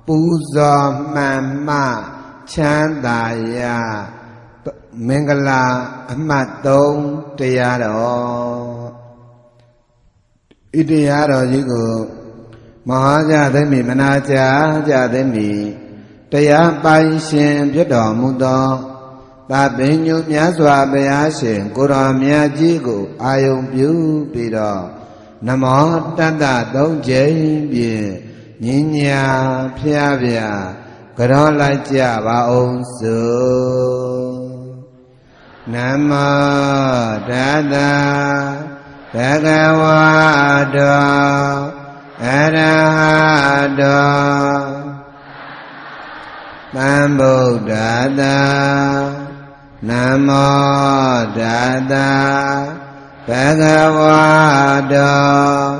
Pú gió mà mạ chán tà ya Mengala Amat Tông Tìa Đó Ý Tìa Đó chứ cô Mà cha thế mì mà na cha thế mì Tìa bay xin biết đỏ mù đó Ta bình nhu nhá xoa bê á xin Cô đỏ mẹ chí cô ai ông biểu bì đó Nam mô Tát Tà Tông chế bì Nhìn nhà phía bìa Cái đó lại chả bà ông sư Nam mô Tát Tà Bhagavato Arahato Sambuddhassa Nam mô Tát Tà Bhagavato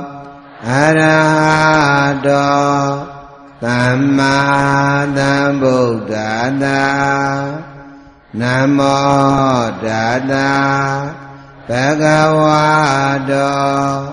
Arahato Samma Sambuddhassa Nam mô Tát Tà Bhagavato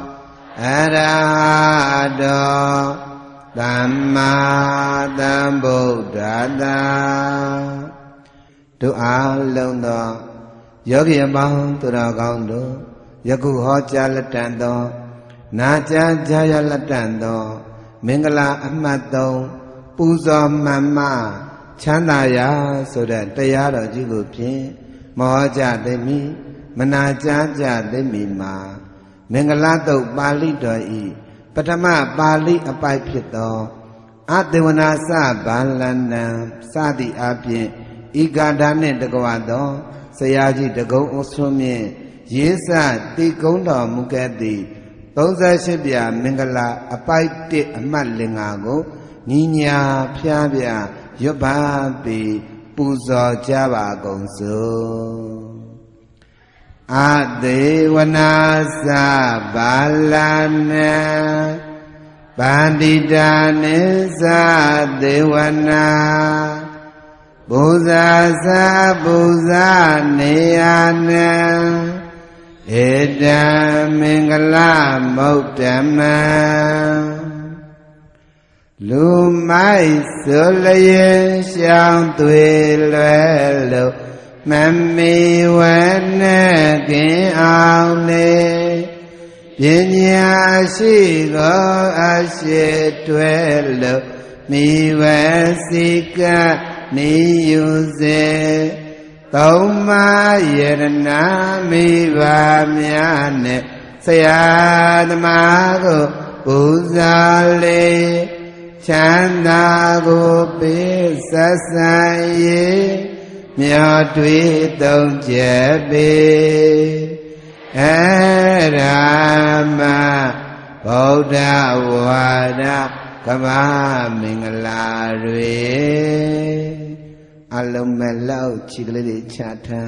Arahato Samma Sambuddhassa. Tu a long đó yogi bao tu ra con đó yaku ho cha la tan đó na cha jaya la tan đó Mengala Amato Puzo Mama Chandaya so that Tayara Jigupi Moja de mi Manaja de mi ma Mengalato Bali doi Patama Bali apai pito Adivana sa balana Sadi api Igadane de Goado Sayaji de Go Osumi Yesa Ti Gondo Mugadi Toza Shibia Mengala apai ti amat lingago Ninya Piabia Yobabi Puzo Java Gonzo Adivana sa balana Bandidane sa devana Buddha sa Buddha neyana Eda Mengala Moktama Lu mai sửa lấy sang tùy lệ lục Mami quen kỹ ao nê Biến nhà sĩ gõ á xê tuệ lục Mi vẽ sĩ ca ni yu dê Tâu ma yê na mi va mya nê Saya ma go Buddha lê Chanda Gopi Sasaye Myo Tui Tông Chế Bì Rama Bouddha Vada Kama Mingala Rui Alum Melau Chigli Chata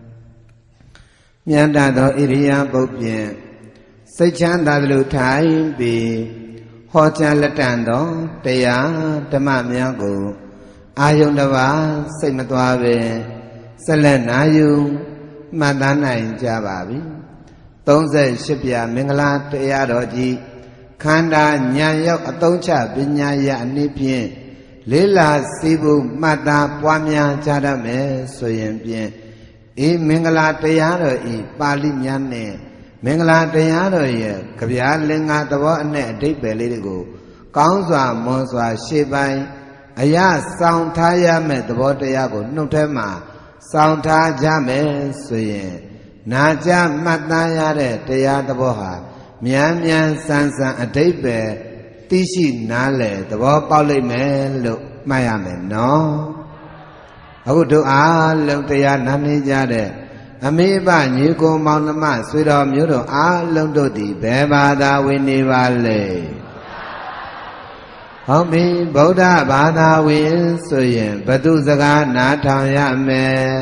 Nyanda Do Iriya Bopien Say Chanda Lu Thai Bì Ho cha la tan đó Taya Dhamma Mya Ko Ayung Dava Say Ma Twa Ve Salat Nayu Ma Ta Nai Ja Ba Bi 38ပြမင်္ဂလာတရားတော်ကြီးခန္ဓာဉာဏ်ရောက်အသုံးချပညာရအနည်းဖြင့်လေးလာစီဖို့မှတ်သားပွားများကြရမယ်ဆိုရင်ဖြင့်မင်္ဂလာတရားတော်ဤပါဠိများနဲ့မင်္ဂလာတရားတော်ရဲ့ကြပြားလင်္ကာသဘောအနဲ့အဓိပ္ပာယ်လေးတွေကိုကောင်းစွာမွန်စွာရှေ့ပိုင်းအရာဆောင်ထားရမယ့်သဘောတရားကိုနှုတ်ထဲမှာဆောင်ထားကြမယ်ဆိုရင်နာကြမှတ်သားရတဲ့တရားသဘောဟာမြန်မြန်ဆန်းဆန်းအဓိပ္ပာယ်သိရှိနားလည်သဘောပေါက်လိမ့်မယ်လို့မှတ်ရမယ်နော်အခုတို့အားလုံးတရားနားနေကြတဲ့အမေဘညီကိုမောင်နှမဆွေတော်မျိုးတို့အားလုံးတို့သည်ဘယ်ဘာသာဝင်နေပါလဲဟုတ်ပြီဗုဒ္ဓဘာသာဝင်ဆိုရင်ဘသူစကားနားထောင်ရမယ်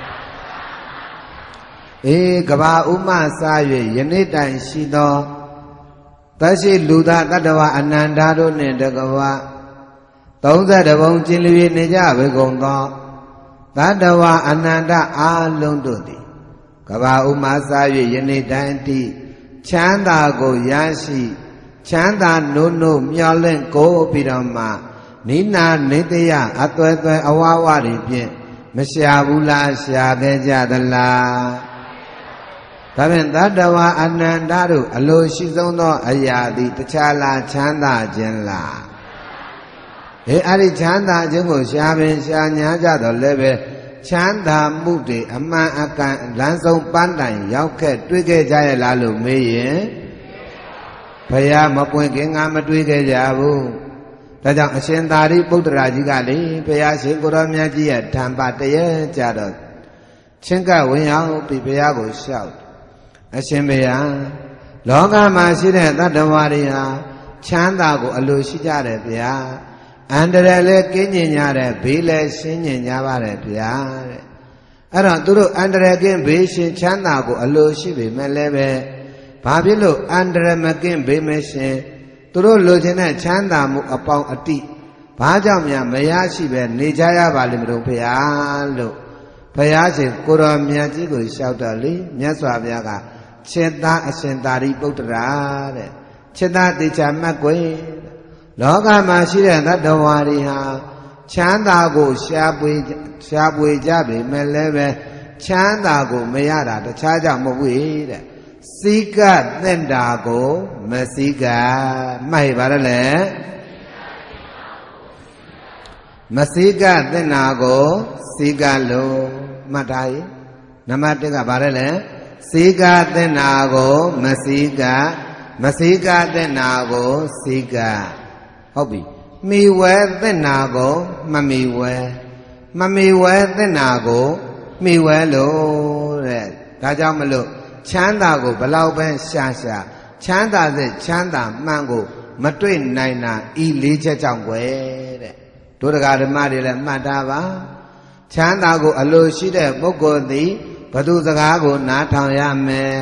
ကဘာဥမစား၍ယနေ့တိုင်ရှိသောသရှိလူသားတတ္တဝအနန္တတို့နှင့်တကဝ32ဘုံကျင်လျနေကြဝေကုန်သောတတ္တဝအနန္တအားလုံးတို့သည်ကဘာဥမစား၍ယနေ့တိုင်တိချမ်းသာကိုရရှိချမ်းသာနိုးနိုးမျှော်လင့်ကိုပြီးတော့မှနိနာနေတယအသွဲသွဲအဝဝတွေဖြင့်မရှာဘူးလားရှာခဲ့ကြသလားဒါဖြင့်တတ္တဝါအနန္တတို့အလိုရှိဆုံးသောအရာသည်တခြားလားချမ်းသာခြင်းလားအဲ့ဒီချမ်းသာခြင်းကိုရှာပင်ရှာညာကြတော့လည်းပဲချမ်းသာမှုတွေအမှန်အကန်လမ်းဆုံးပန်းတိုင်ရောက်ခဲ့တွေ့ခဲ့ကြရလားလို့မေးရင်ဘုရားမပွင့်ခင်ငါမတွေ့ခဲ့ကြဘူးဒါကြောင့်အရှင်သာရိပုတ္တရာကြီးကလေဘုရားရှင်ကိုရောမြတ်ကြီးရဲ့ဓမ္မတရေကြတော့ချင်းကဝင်ရောက်ပြီးဘုရားကိုလျှောက်အရှင်ဘုရားလောကမှာရှိတဲ့တတ္တဝါတွေဟာချမ်းသာကိုအလိုရှိကြတယ်ဗျာအန္တရာယ်လည်းကင်းကျင်ကြတယ်ဘေးလည်းရှင်းကျင်ကြပါတယ်ဗျာတဲ့အဲ့တော့သူတို့အန္တရာယ်ကင်းဘေးရှင်းချမ်းသာကိုအလိုရှိပေမဲ့လည်းပဲဘာဖြစ်လို့အန္တရာယ်မကင်းဘေးမရှင်းသူတို့လိုချင်တဲ့ချမ်းသာမှုအပေါင်းအတိဘာကြောင့်များမရရှိပဲနေကြရပါလိမ့်မလို့ဗျာလို့ဘုရားရှင်ကိုရောမြတ်ကြီးကိုလျှောက်တော့လေမြတ်စွာဘုရားကခြေသားအရှင်သာရိပုတ္တရာတဲ့ခြေသားတေချာမှတ်ကွယ်လောကမှာရှိတဲ့သတ္တဝါတွေဟာချမ်းသာကိုရှားပွေကြပေမဲ့လည်းပဲချမ်းသာကိုမရတာတခြားကြောင့်မဟုတ်ဘူးတဲ့စီကသင့်တာကိုမစီကမှတ်ပါရလေမစီကသင့်တာကိုစီကလို့မှတ်ထားရင်နံပါတ်1ကဘာလဲလဲစီကသင့်တာကိုမစီကသင့်တာကိုစီကဟုတ်ပြီမိဝဲသင့်တာကိုမမိဝဲသင့်တာကိုမိဝဲလို့တဲ့ဒါကြောင့်မလို့ချမ်းသာကိုဘလောက်ပဲရှာချမ်းသာစေချမ်းသာမှန်ကိုမတွေ့နိုင်တာဤလေးချက်ကြောင့်ွယ်တဲ့တို့တရားဓမ္မတွေလည်းမှတ်ထားပါချမ်းသာကိုအလိုရှိတဲ့ပုဂ္ဂိုလ်သည်ဘသူစကားကိုနားထောင်ရမယ်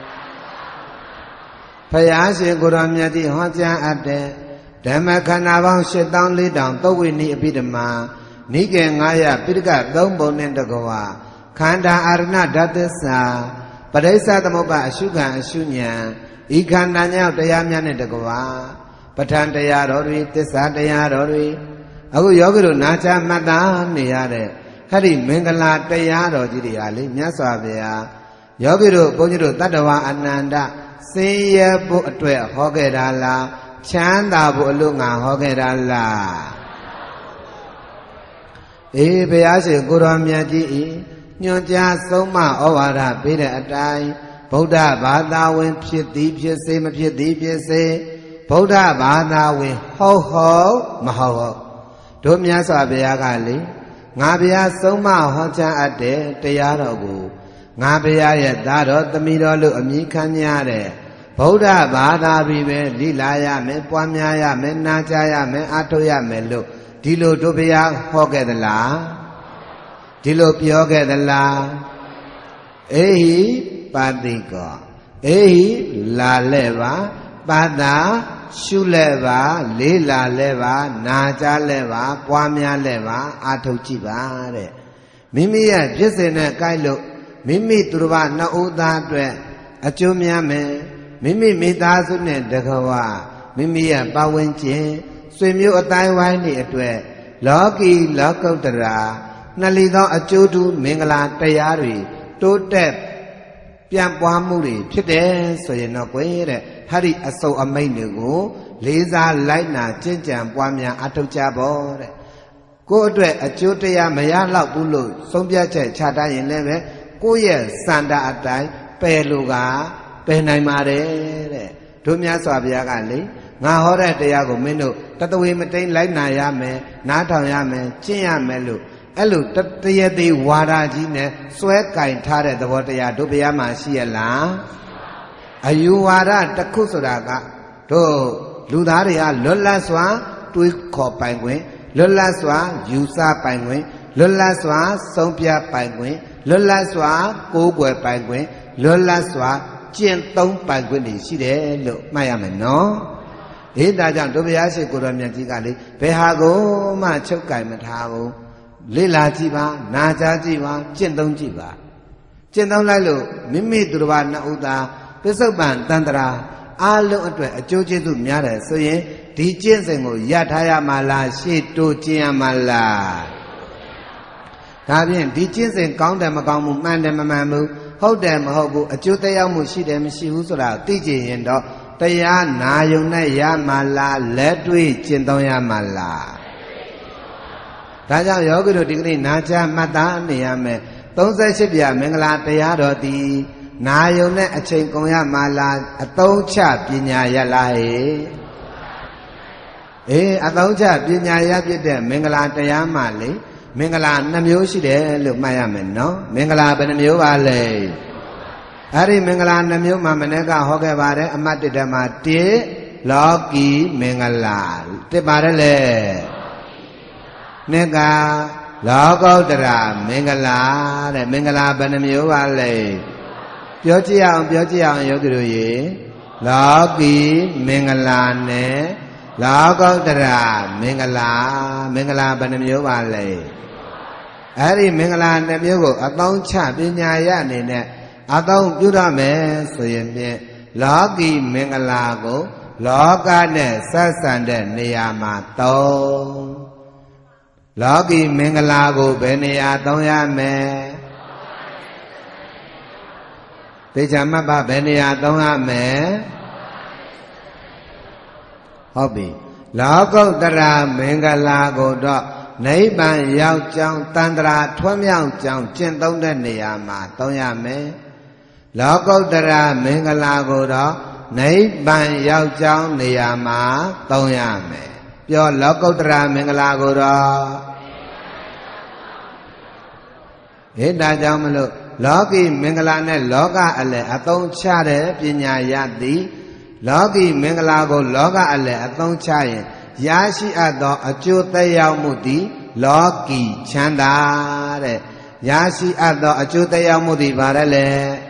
ဘုရားရှင်ကိုရောမြတ်ကြီးဟောကြားအပ်တဲ့ဓမ္မခန္ဓာပေါင်း8400သုတ်ဝိနည်းအပိဓမ္မာနိကေ900ပိဋက3ပုံနဲ့တကွာခန္ဓာအာရဏဓာတ်သစ္စာပရိစ္ဆသမုပ္ပါအရှုခံအရှုဉဏ်ဤခန္ဓာညောက်တရားများနဲ့တကွာပဋ္ဌာန်းတရားတော်တွေသစ္စာတရားတော်တွေအခုယောဂီတို့နာချမှတ်သားနေရတဲ့ဟဲ့ဒီမင်္ဂလာတရားတော်ကြီးတွေဟာလေမြတ်စွာဘုရားယောဂီတို့ဘုန်းကြီးတို့တတ္တဝါအနန္တစင်ရဖို့အတွက်ဟောခဲ့တာလားချမ်းသာဖို့အလို့ငါဟောခဲ့တာလားအေးဘုရားရှင်ကိုရောမြတ်ကြီးဤညွှန်ကြားဆုံးမဩဝါဒပေးတဲ့အတိုင်းဗုဒ္ဓဘာသာဝင်ဖြစ်သည်ဖြစ်စေမဖြစ်သည်ဖြစ်စေဗုဒ္ဓဘာသာဝင်ဟုတ်မဟုတ်တို့မြတ်စွာဘုရားကလေငါဘုရားဆုံးမဟောကြားအပ်တဲ့တရားတော်ကိုငါဘုရားရဲ့သားတော်သမီးတော်လို့အမည်ခံရတဲ့ဗုဒ္ဓဘာသာပြီးပဲလိလာရမယ်ပွားများရမယ်နာကြားရမယ်အားထုတ်ရမယ်လို့ဒီလိုတို့ဘုရားဟောခဲ့သလားဒီလိုပြောခဲ့သလားအေဟိပါတိကောအေဟိလာလဲပါပါတာရှုလဲပါလေးလာလဲပါနာကြားလဲပါပွားများလဲပါအားထုတ်ကြည့်ပါတဲ့မိမိရဲ့ဖြစ်စဉ်နဲ့ကိုက်လို့မိမိသူတစ်ပါးနှစ်ဦးသားအတွက်အကျိုးများမယ်မိမိမိသားစုနဲ့တကွာမိမိရဲ့ပတ်ဝန်းကျင်ဆွေမျိုးအတိုင်းဝိုင်းတွေအတွက်လောကီလောကုတ္တရာနှလီသောအကျိုးတူမင်္ဂလာတရားတွေတိုးတက်ပြန်ပွားမှုတွေဖြစ်တယ်ဆိုရင်တော့ကွယ်တဲ့ဟာဒီအစုံအမိတ်တွေကိုလေးစားလိုက်နာကျင့်ကြံပွားများအထောက်ကြဖို့တဲ့ကိုယ့်အတွက်အကျိုးတရားမရတော့ဘူးလို့ဆုံးဖြတ်ချက်ချတတ်ရင်လည်းပဲကိုယ့်ရဲ့စန္ဒအတိုင်းပယ်လို့ကပယ်နိုင်ပါတယ်တဲ့တို့မြတ်စွာဘုရားကလေငါဟောတဲ့တရားကိုမင်းတို့တတဝေမတိန်လိုက်နာရမယ်နားထောင်ရမယ်ကျင့်ရမယ်လို့အဲ့လိုတရသေးဝါဒကြီးနဲ့စွဲကင်ထားတဲ့သဘောတရားတို့ဘုရားမှာရှိရလားအယူဝါဒတစ်ခုဆိုတာကတို့လူသားတွေကလွတ်လပ်စွာတွေးခေါ်ပိုင်ခွင့်လွတ်လပ်စွာယူဆပိုင်ခွင့်လွတ်လပ်စွာဆုံးဖြတ်ပိုင်ခွင့်လွတ်လပ်စွာကိုးကွယ်ပိုင်ခွင့်လွတ်လပ်စွာကျင့်သုံးပိုင်ခွင့်တွေရှိတယ်လို့မှတ်ရမယ်နော်အေးဒါကြောင့်တို့ဘုရားရှိခိုးတော်မြတ်ကြီးကလေဘယ်ဟာကိုမှချုပ်ကင်မထားဘူးလေ့လာကြည့်ပါနာကြားကြည့်ပါကျင့်သုံးကြည့်ပါကျင့်သုံးလိုက်လို့မိမိသူတစ်ပါးနှစ်ဦးသားပစ္စုပန်တန်တရာအားလုံးအတွက်အကျိုးကျေးဇူးများတယ်ဆိုရင်ဒီ đi chiến sinh của ya thaya mà là si tu chia mà là ta biết đi chiến sinhကောင်းတယ်မကောင်းဘူးမှန်တယ်မမှန်ဘူးဟုတ်တယ်မဟုတ်ဘူးအကျိုးတရားမှုရှိတယ်မရှိဘူးဆိုတာသိကြရင်တော့တရားနာယုံနဲ့ရမှာလားလက်တွေ့ကျင့်သုံးရမှာလားဒါကြောင့်ယောဂီတို့ဒီကနေ့နာချမှတ်သားနေရမယ်38ပြမင်္ဂလာတရားတော်သည်နာယုံနဲ့အချိန်ကုန်ရမှာလားအသုံးချပညာရလားဟဲ့အသုံးချပညာရဖြစ်တဲ့မင်္ဂလာတရားမှလေမင်္ဂလာ2မျိုးရှိတယ်လို့မှတ်ရမယ်နော်မင်္ဂလာဘယ်နှမျိုးပါလဲအဲ့ဒီမင်္ဂလာ2မျိုးမှမနေ့ကဟောခဲ့ပါတယ်အမှတ်1မှာ1လောကီမင်္ဂလာတစ်ပါတယ်လေနှစ်ကလောကုတ္တရာမင်္ဂလာတဲ့မင်္ဂလာဘယ်နှမျိုးပါလဲပြောကြည့်အောင်ယောဂီတို့ရေလောကီမင်္ဂလာနဲ့လောကုတ္တရာမင်္ဂလာဘယ်နှမျိုးပါလဲအဲ့ဒီမင်္ဂလာ2မျိုးကိုအသုံးချပညာရအနေနဲ့အသုံးပြုရမယ်ဆိုရင်ဖြင့်လောကီမင်္ဂလာကိုလောကနဲ့ဆက်ဆံတဲ့နေရာမှာလောကီမင်္ဂလာကိုဘယ်နေရာသုံးရမယ်သေချာမှတ်ပါဘယ်နေရာသုံးရမယ်ဟုတ်ပြီလောကုတ္တရာမင်္ဂလာကိုတော့နိဗ္ဗာန်ရောက်ကြောင်းတန်ត្រာထွန်းမြောက်ကြောင်းကျင့်သုံးတဲ့နေရာမှာသုံးရမယ်လောကုတ္တရာမင်္ဂလာကိုတော့နိဗ္ဗာန်ရောက်ကြောင်းနေရာမှာသုံးရမယ်ပြောလောကုတ္တရာမင်္ဂလာကိုတော့ဒါကြောင့်မလို့လောကီမင်္ဂလာနဲ့လောကအလယ်အသုံးချတဲ့ပညာရသည်လောကီမင်္ဂလာကိုလောကအလယ်အသုံးချရင်ရရှိအပ်သောအကျိုးသက်ရောက်မှုသည်လောကီချမ်းသာတဲ့ရရှိအပ်သောအကျိုးသက်ရောက်မှုသည်ဘာလဲလဲ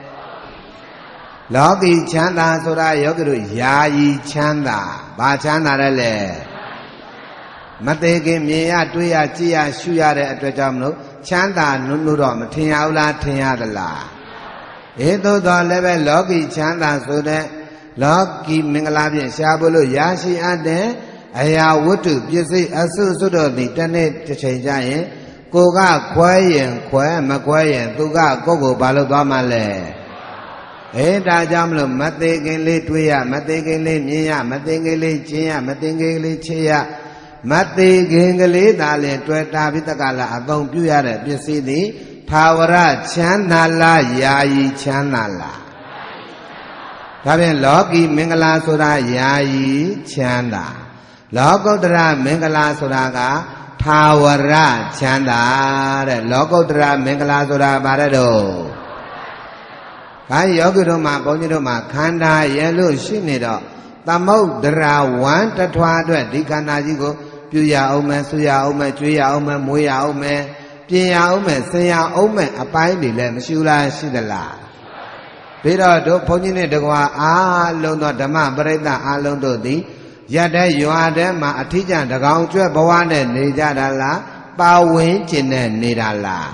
လောကီချမ်းသာဆိုတာယောဂီတို့ယာယီချမ်းသာဘာချမ်းသာလဲလဲမသေးခင်မြင်ရတွေ့ရကြည့်ရရှုရတဲ့အတွက်ကြောင့်မလို့ချမ်းသာနုနုတော့မထင်ရဘူးလားထင်ရသလားသို့တော်လည်းပဲလောကီချမ်းသာဆိုတဲ့လောကီမင်္ဂလာဖြင့်ရှားဖို့လို့ရရှိအပ်တဲ့အရာဝတ္ထုပစ္စည်းအစုစုတို့သည်တစ်နေ့တစ်ချိန်ကြရင်ကိုကခွဲရင်ခွဲမခွဲရင်သူကကိုယ်ကိုဘာလို့သွားမှလဲဒါကြောင့်မလို့မသေးခင်လေးတွေးရမသေးခင်လေးမြင်ရမသေးခင်လေးကျင်ရမသေးခင်လေးချေရမသေးခင်ကလေးသာလင်တွေ့တာပြီးတကလာအသုံးပြုရတဲ့ပစ္စည်းသည်သာဝရချမ်းသာလားယာယီချမ်းသာလားဒါဖြင့်လောကီမင်္ဂလာဆိုတာယာယီချမ်းသာလောကုတ္တရာမင်္ဂလာဆိုတာကသာဝရချမ်းသာတဲ့လောကုတ္တရာမင်္ဂလာဆိုတာဘာလဲတော့ဘာယောဂီတို့မှာဘုန်းကြီးတို့မှာခန္ဓာရဲ့လို့ရှိနေတော့သမုဒ္ဒရာဝမ်းတထွားအတွက်ဒီခန္ဓာကြီးကိုပြုရအောင်မယ်ဆူရအောင်မယ်ကြွေးရအောင်မယ်မွေးရအောင်မယ်ပြင်ရအောင်မယ်ဆင်ရအောင်မယ်အပိုင်းတွေလည်းမရှိဘူးလားရှိသလားပြီးတော့တို့ဘုန်းကြီးနဲ့တကွာအားလုံးသောဓမ္မပရိသတ်အားလုံးတို့သည်ရတဲ့ရွာတဲ့မှာအထီးကျန်တကောင်ကျွဲ့ဘဝနဲ့နေကြတာလားပါဝင်ကျင်နဲ့နေတာလား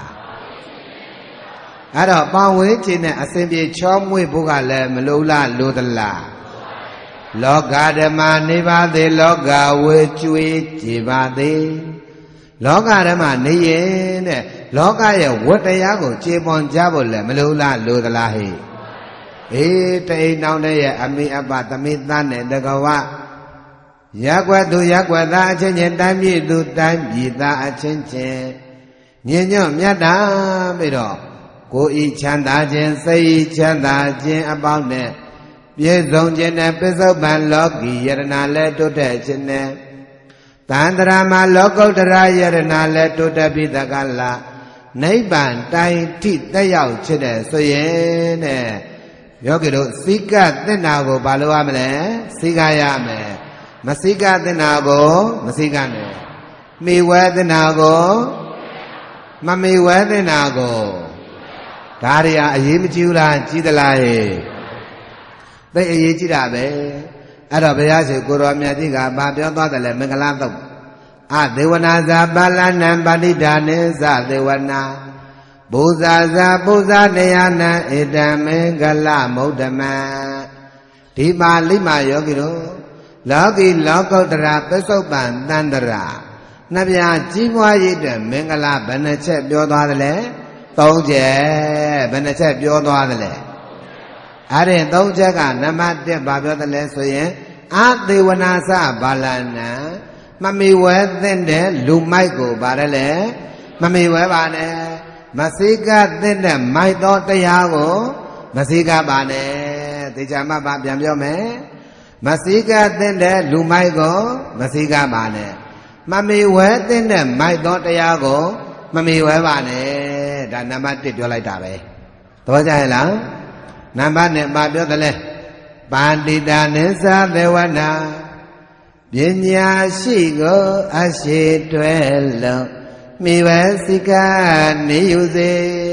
အဲ့တော့ပါဝင်ကျင်နဲ့အစဉ်ပြေချောမွေ့ဖို့ကလည်းမလိုလားလိုသလားလောကဓမ္မနေပါသေးလောကဝေကျွေးကြည်ပါသေးလောကဓမ္မနေရင်တဲ့လောကရဲ့ဝတ္တရားကိုခြေပွန်ကြဖို့လည်းမလိုလားလိုသလားဟဲ့တိတ်နောင်တဲ့ရဲ့အမိအပသမိသားနဲ့တကဝရက်ွက်သူရက်ွက်သားအချင်းချင်းတိုင်းပြည်သူတိုင်းပြည်သားအချင်းချင်းညင်ညွတ်မြတ်တာပြီးတော့ကိုယ်ဤချမ်းသာခြင်းစိတ်ဤချမ်းသာခြင်းအပေါင်းနဲ့ပြည့်စုံခြင်းနဲ့ပစ္စုပန်လောကီယရနာလဲတိုးတက်ခြင်းနဲ့တန်တရာမှာလောကုတ္တရာယရနာလဲတိုးတက်ပြီးတကလာနိဗ္ဗာန်တိုင်ထိတက်ရောက်ခြင်းနဲ့ဆိုရင်တဲ့ယောဂီတို့စိကသစ္နာကိုဘာလို့ရမလဲစိကရမယ်မစိကသစ္နာကိုမစိကနဲ့မိဝဲသစ္နာကိုမမိဝဲသစ္နာကိုဒါတွေဟာအရေးမကြီးဘူးလားကြီးသလားဟဲ့သိအရေးကြီးတာပဲအဲ့တော့ဘုရားရှင်ကိုရောမြတ်ကြီးကဘာပြောသွားတယ်လဲမင်္ဂလာသုတ်အဒေဝနာဇာပါဠနံပါဠိဒါနေဇဒေဝနာဘုဇာဇာဘုဇာနေယနံဧတံမင်္ဂလမௌဒ္ဓမံဒီပါဠိမှာယောဂီတို့လောကီလောကုတ္တရာပစ္စုပန်တန္တရာနှစ်ပြားကြီးပွားရေးအတွက်မင်္ဂလာဘယ်နှချက်ပြောသွားသလဲ၃ချက်ဘယ်နှချက်ပြောသွားသလဲအဲ့ဒီ၃ချက်ကနံပါတ်1ဘာပြောသလဲဆိုရင်အာသေဝနာစဘာလနံမမီဝဲသင့်တဲ့လူမိုက်ကိုဗါတယ်လေမမီဝဲပါနဲ့မစိကသင့်တဲ့မိုက်သောတရားကိုမစိကပါနဲ့သေချာမှပါပြန်ပြောမယ်မစိကသင့်တဲ့လူမိုက်ကိုမစိကပါနဲ့မမီဝဲသင့်တဲ့မိုက်သောတရားကိုမမီဝဲပါနဲ့ဒါနံပါတ်1ပြောလိုက်တာပဲသဘောကျရဲ့လားနံပါတ်2ပါပြောတယ်လေပါဠိတာနိသသေဝနာပညာရှိကိုအရှိတွဲလုံးမိဝဲစိကနေယူစေ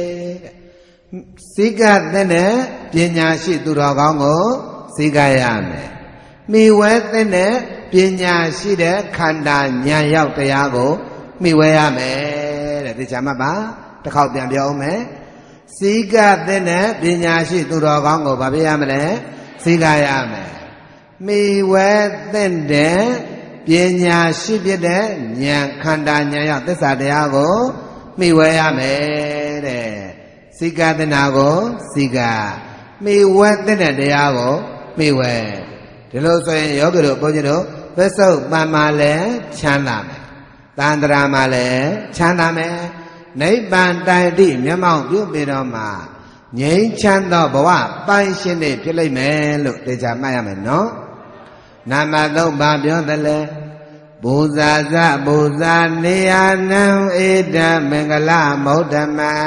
စိကတဲ့ပညာရှိသူတော်ကောင်းကိုစိကရမယ်မိဝဲတဲ့ပညာရှိတဲ့ခန္ဓာဉာဏ်ရောက်တရားကိုမိဝဲရမယ်တဲ့ဒီချာမှတ်ပါတစ်ခေါက်ပြန်ပြောအောင်မယ်စိကတဲ့ပညာရှိသူတော်ကောင်းကိုဘာဖြစ်ရမလဲစိကရမယ်မိဝဲတဲ့ပညာရှိဖြစ်တဲ့ဉာဏ်ခန္ဓာဉာဏ်ရောက်သစ္စာတရားကိုမိဝဲရမယ်တဲ့စိကသနာကိုစိကမိဝဲတဲ့တရားကိုမိဝဲဒီလိုဆိုရင်ယောဂီတို့ဘုန်းကြီးတို့ပစ္စုပန်မှာလည်းချမ်းသာမယ်တန္တရာမှာလည်းချမ်းသာမယ်နိဗ္ဗာန်တိုင်တိမျက်မှောက်ပြုပြီးတော့မှငြိမ်းချမ်းသောဘဝပိုင်ရှင်တွေဖြစ်လိမ့်မယ်လို့တေချာမှတ်ရမယ်နော်နာမသုံးပါပြောသလဲဘူဇာဇဘူဇာနေယနံဧတမင်္ဂလမௌဓမံ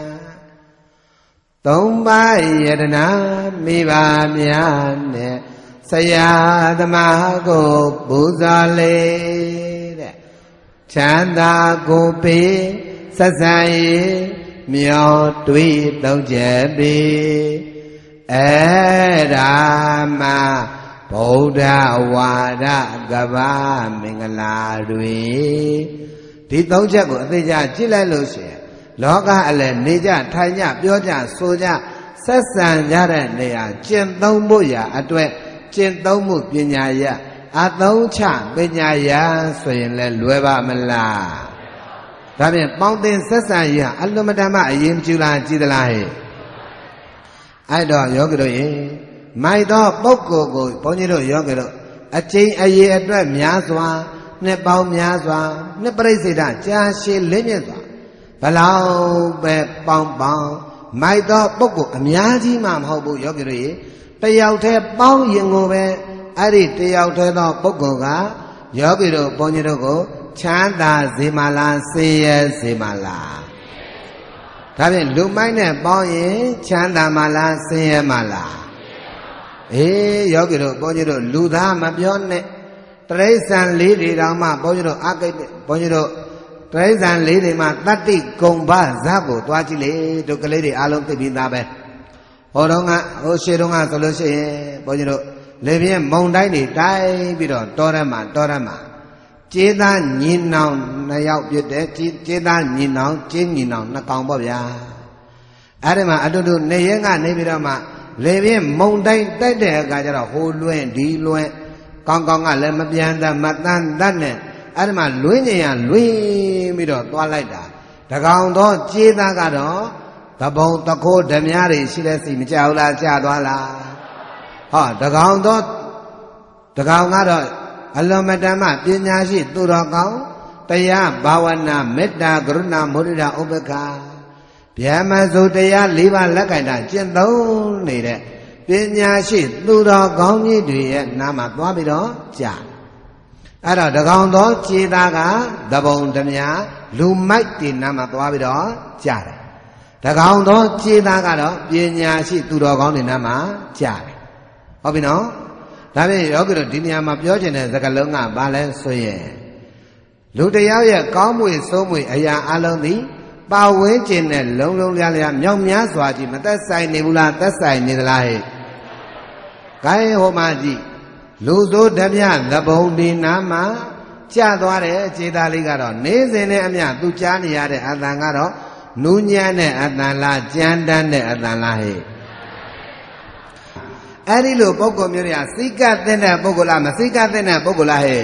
သုံးပါးယတနာမိဘများနဲ့ဆရာသမားကိုပူဇော်လေတဲ့ချမ်းသာကိုပေးဆက်ဆံရေးမျောတွေးသုံးချက်ပြီးအဲ့ဒါမှဗုဒ္ဓဝါဒကဘာမင်္ဂလာတွေဒီသုံးချက်ကိုအသေးချာကြည့်လိုက်လို့ရှိရင်လောကအလယ်နေကြထိုင်ကြပြောကြဆိုကြဆက်ဆံကြတဲ့နေရာကျင့်သုံးဖို့ရာအတွက်ကျင့်သုံးမှုပညာရအသုံးချပညာရဆိုရင်လည်းလွယ်ပါမလားဒါဖြင့်ပေါင်းသင်ဆက်ဆံရအလွန်မတန်မှအရင်ကျူလာကြည်သလားဟဲ့အဲ့တော့ယောဂီတို့ရေမိုက်သောပုဂ္ဂိုလ်ကိုဘုန်းကြီးတို့ယောဂီတို့အကျဉ်းအရေအတွက်များစွာနှစ်ပေါင်းများစွာနှစ်ပရိစ္ဆေဒကြာရှည်လင်းမြင့်စွာဘလောက်ပဲပေါင်းမိုက်သောပုဂ္ဂိုလ်အများကြီးမှမဟုတ်ဘူးယောဂီတို့ရေတယောက်တည်းပေါင်းရင်ကိုပဲအဲ့ဒီတယောက်တည်းသောပုဂ္ဂိုလ်ကယောဂီတို့ဘုန်းကြီးတို့ကိုချမ်းသာစေမလားဆင်းရဲစေမလားဒါဖြင့်လူမိုက်နဲ့ပေါင်းရင်ချမ်းသာမလားဆင်းရဲမလားအေးယောဂီတို့ဘုန်းကြီးတို့လူသားမပြောနဲ့တရိစ္ဆာန်လေးတွေတောင်မှဘုန်းကြီးတို့အကိတ်ဘုန်းကြီးတို့တရိစ္ဆာန်လေးတွေမှာတတ္တိကုံဘဇတ်ကိုတွားကြည့်လေတို့ကလေးတွေအားလုံးသိပြီးသားပဲဟိုတော့ကဟိုရှေ့တော့ကဆိုလို့ရှိရင်ဘုန်းကြီးတို့လေပြင်းမုံတိုင်းတွေတိုင်းပြီးတော့တောထဲမှာကျေးသားညီနောင်နှစ်ယောက်ပြစ်တယ်ကျေးသားညီနောင်ကျေးညီနောင်နှစ်ကောင်ပေါ့ဗျာအဲ့ဒီမှာအတူတူနေရင်ကနေပြီးတော့မှလေပြင်းမုံတိုင်းတိုက်တဲ့အခါကျတော့ဟိုလွင့်ဒီလွင့်ကောင်းကောင်းကလည်းမပြန်တတ်မတန်တတ်နဲ့အဲ့ဒီမှာလွင့်နေရလွင့်ပြီးတော့သွားလိုက်တာတကောင်တော့ကျေးသားကတော့တပုံတခိုးဓမြတွေရှိတဲ့စီမကြောက်လားကြာသွားလားဟောတကောင်တော့တကောင်ကတော့အလွန်မတန်မှပညာရှိသူတော်ကောင်းတရားဘာဝနာမေတ္တာကရုဏာမုဒိတာဥပ္ပခာဗျာမစုတရား၄ပါးလက်ကင်တာကျင့်သုံးနေတဲ့ပညာရှိသူတော်ကောင်းကြီးတွေရဲ့နာမသွားပြီးတော့ကြာအဲ့တော့တကောင်သောခြေသားကသဘုံဓမြလူမိုက်တွေနာမသွားပြီးတော့ကြာတယ်တကောင်သောခြေသားကတော့ပညာရှိသူတော်ကောင်းတွေနာမကြာတယ်ဟုတ်ပြီနော်ဒါဖြင့်ယောဂီတို့ဒီနေရာမှာပြောချင်တဲ့စကားလုံးကဘာလဲဆိုရင်လူတယောက်ရဲ့ကောင်းမွေဆိုးမွေအရာအလုံးသည်ပါဝင်းကျင်တဲ့လုံးလုံးလျားလျားမြောက်များစွာကြီးမသက်ဆိုင်နေဘူးလားသက်ဆိုင်နေသလားဟဲ့ခိုင်းဟိုမှာကြည့်လူဆိုးဓမြသဘုံဒီနာမှာကျသွားတဲ့ခြေသားလေးကတော့နေစဉ်နဲ့အမျှသူကြားနေရတဲ့အတန်ကတော့နူးညံ့တဲ့အတန်လားကြမ်းတမ်းတဲ့အတန်လားဟဲ့အဲ့ဒီလိုပုဂ္ဂိုလ်မျိုးတွေကစိတ်ကတဲ့ပုဂ္ဂိုလ်လားမစိတ်ကတဲ့ပုဂ္ဂိုလ်လားဟဲ့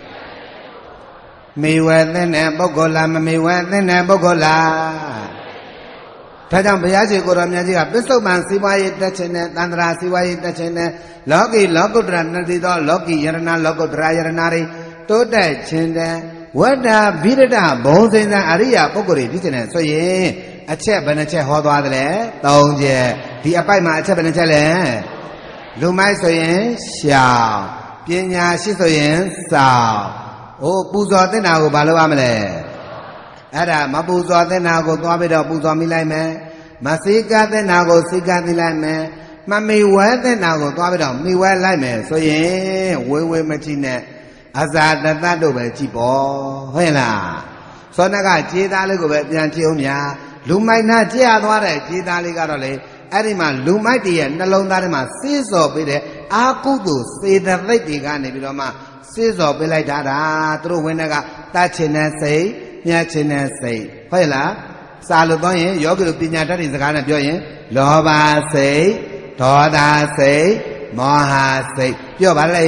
မေဝတဲ့ပုဂ္ဂိုလ်လားမမေဝတဲ့ပုဂ္ဂိုလ်လားဒါကြောင့်ဘုရားရှင်ကိုရောမြတ်ကြီးကပစ္စုပန်စီပွားရေးတက်ခြင်းနဲ့တန္တရာစီပွားရေးတက်ခြင်းနဲ့လောကီလောကုတ္တရာနတိသောလောကီယရဏလောကုတ္တရာယရဏတွေတိုးတက်ခြင်းတဲ့ဝတ္တဗိရဒဘုံစင်စံအရိယာပုဂ္ဂိုလ်တွေဖြစ်နေဆိုရင်အချက်ဘယ်နှချက်ဟောသွားသလဲ၃ချက်ဒီအပိုက်မှာအချက်ဘယ်နှချက်လဲလူမိုက်ဆိုရင်ရှောင်ပညာရှိဆိုရင်စောင့်ပူဇော်တဲ့နာကိုဘာလုပ်ရမလဲအဲ့ဒါမပူဇော်တဲ့နာကိုသွားပြီးတော့ပူဇော်မိလိုက်မယ်မစိကတဲ့နာကိုစိကသိလိုက်မယ်မမေဝဲတဲ့နာကိုသွားပြီးတော့မေဝဲလိုက်မယ်ဆိုရင်ဝေဝေမကြည့်နဲ့အဇာတတတို့ပဲကြည့်ပေါ့ဟုတ်ရဲ့လားစောနကခြေသားလေးကိုပဲပြန်ကြည့်အောင်များလူမိုက်နာကြည့်ရသွားတဲ့ခြေသားလေးကတော့လေအဲ့ဒီမှာလူမိုက်တည်းရဲ့နှလုံးသားထဲမှာစေးစော်ပေးတဲ့အာကုသိုလ်စေတသိက်တွေကနေပြီးတော့မှစေးစော်ပေးလိုက်တာသူတို့ဝင်းကတတ်ချင်တဲ့စိတ်မြတ်ချင်တဲ့စိတ်ဟုတ်ရဲ့လားစာလို့တော့ရင်ယောဂီတို့ပညာတတ်တဲ့စကားနဲ့ပြောရင်လောဘစိတ်ဒေါသစိတ်မောဟစိတ်ပြောပါလေ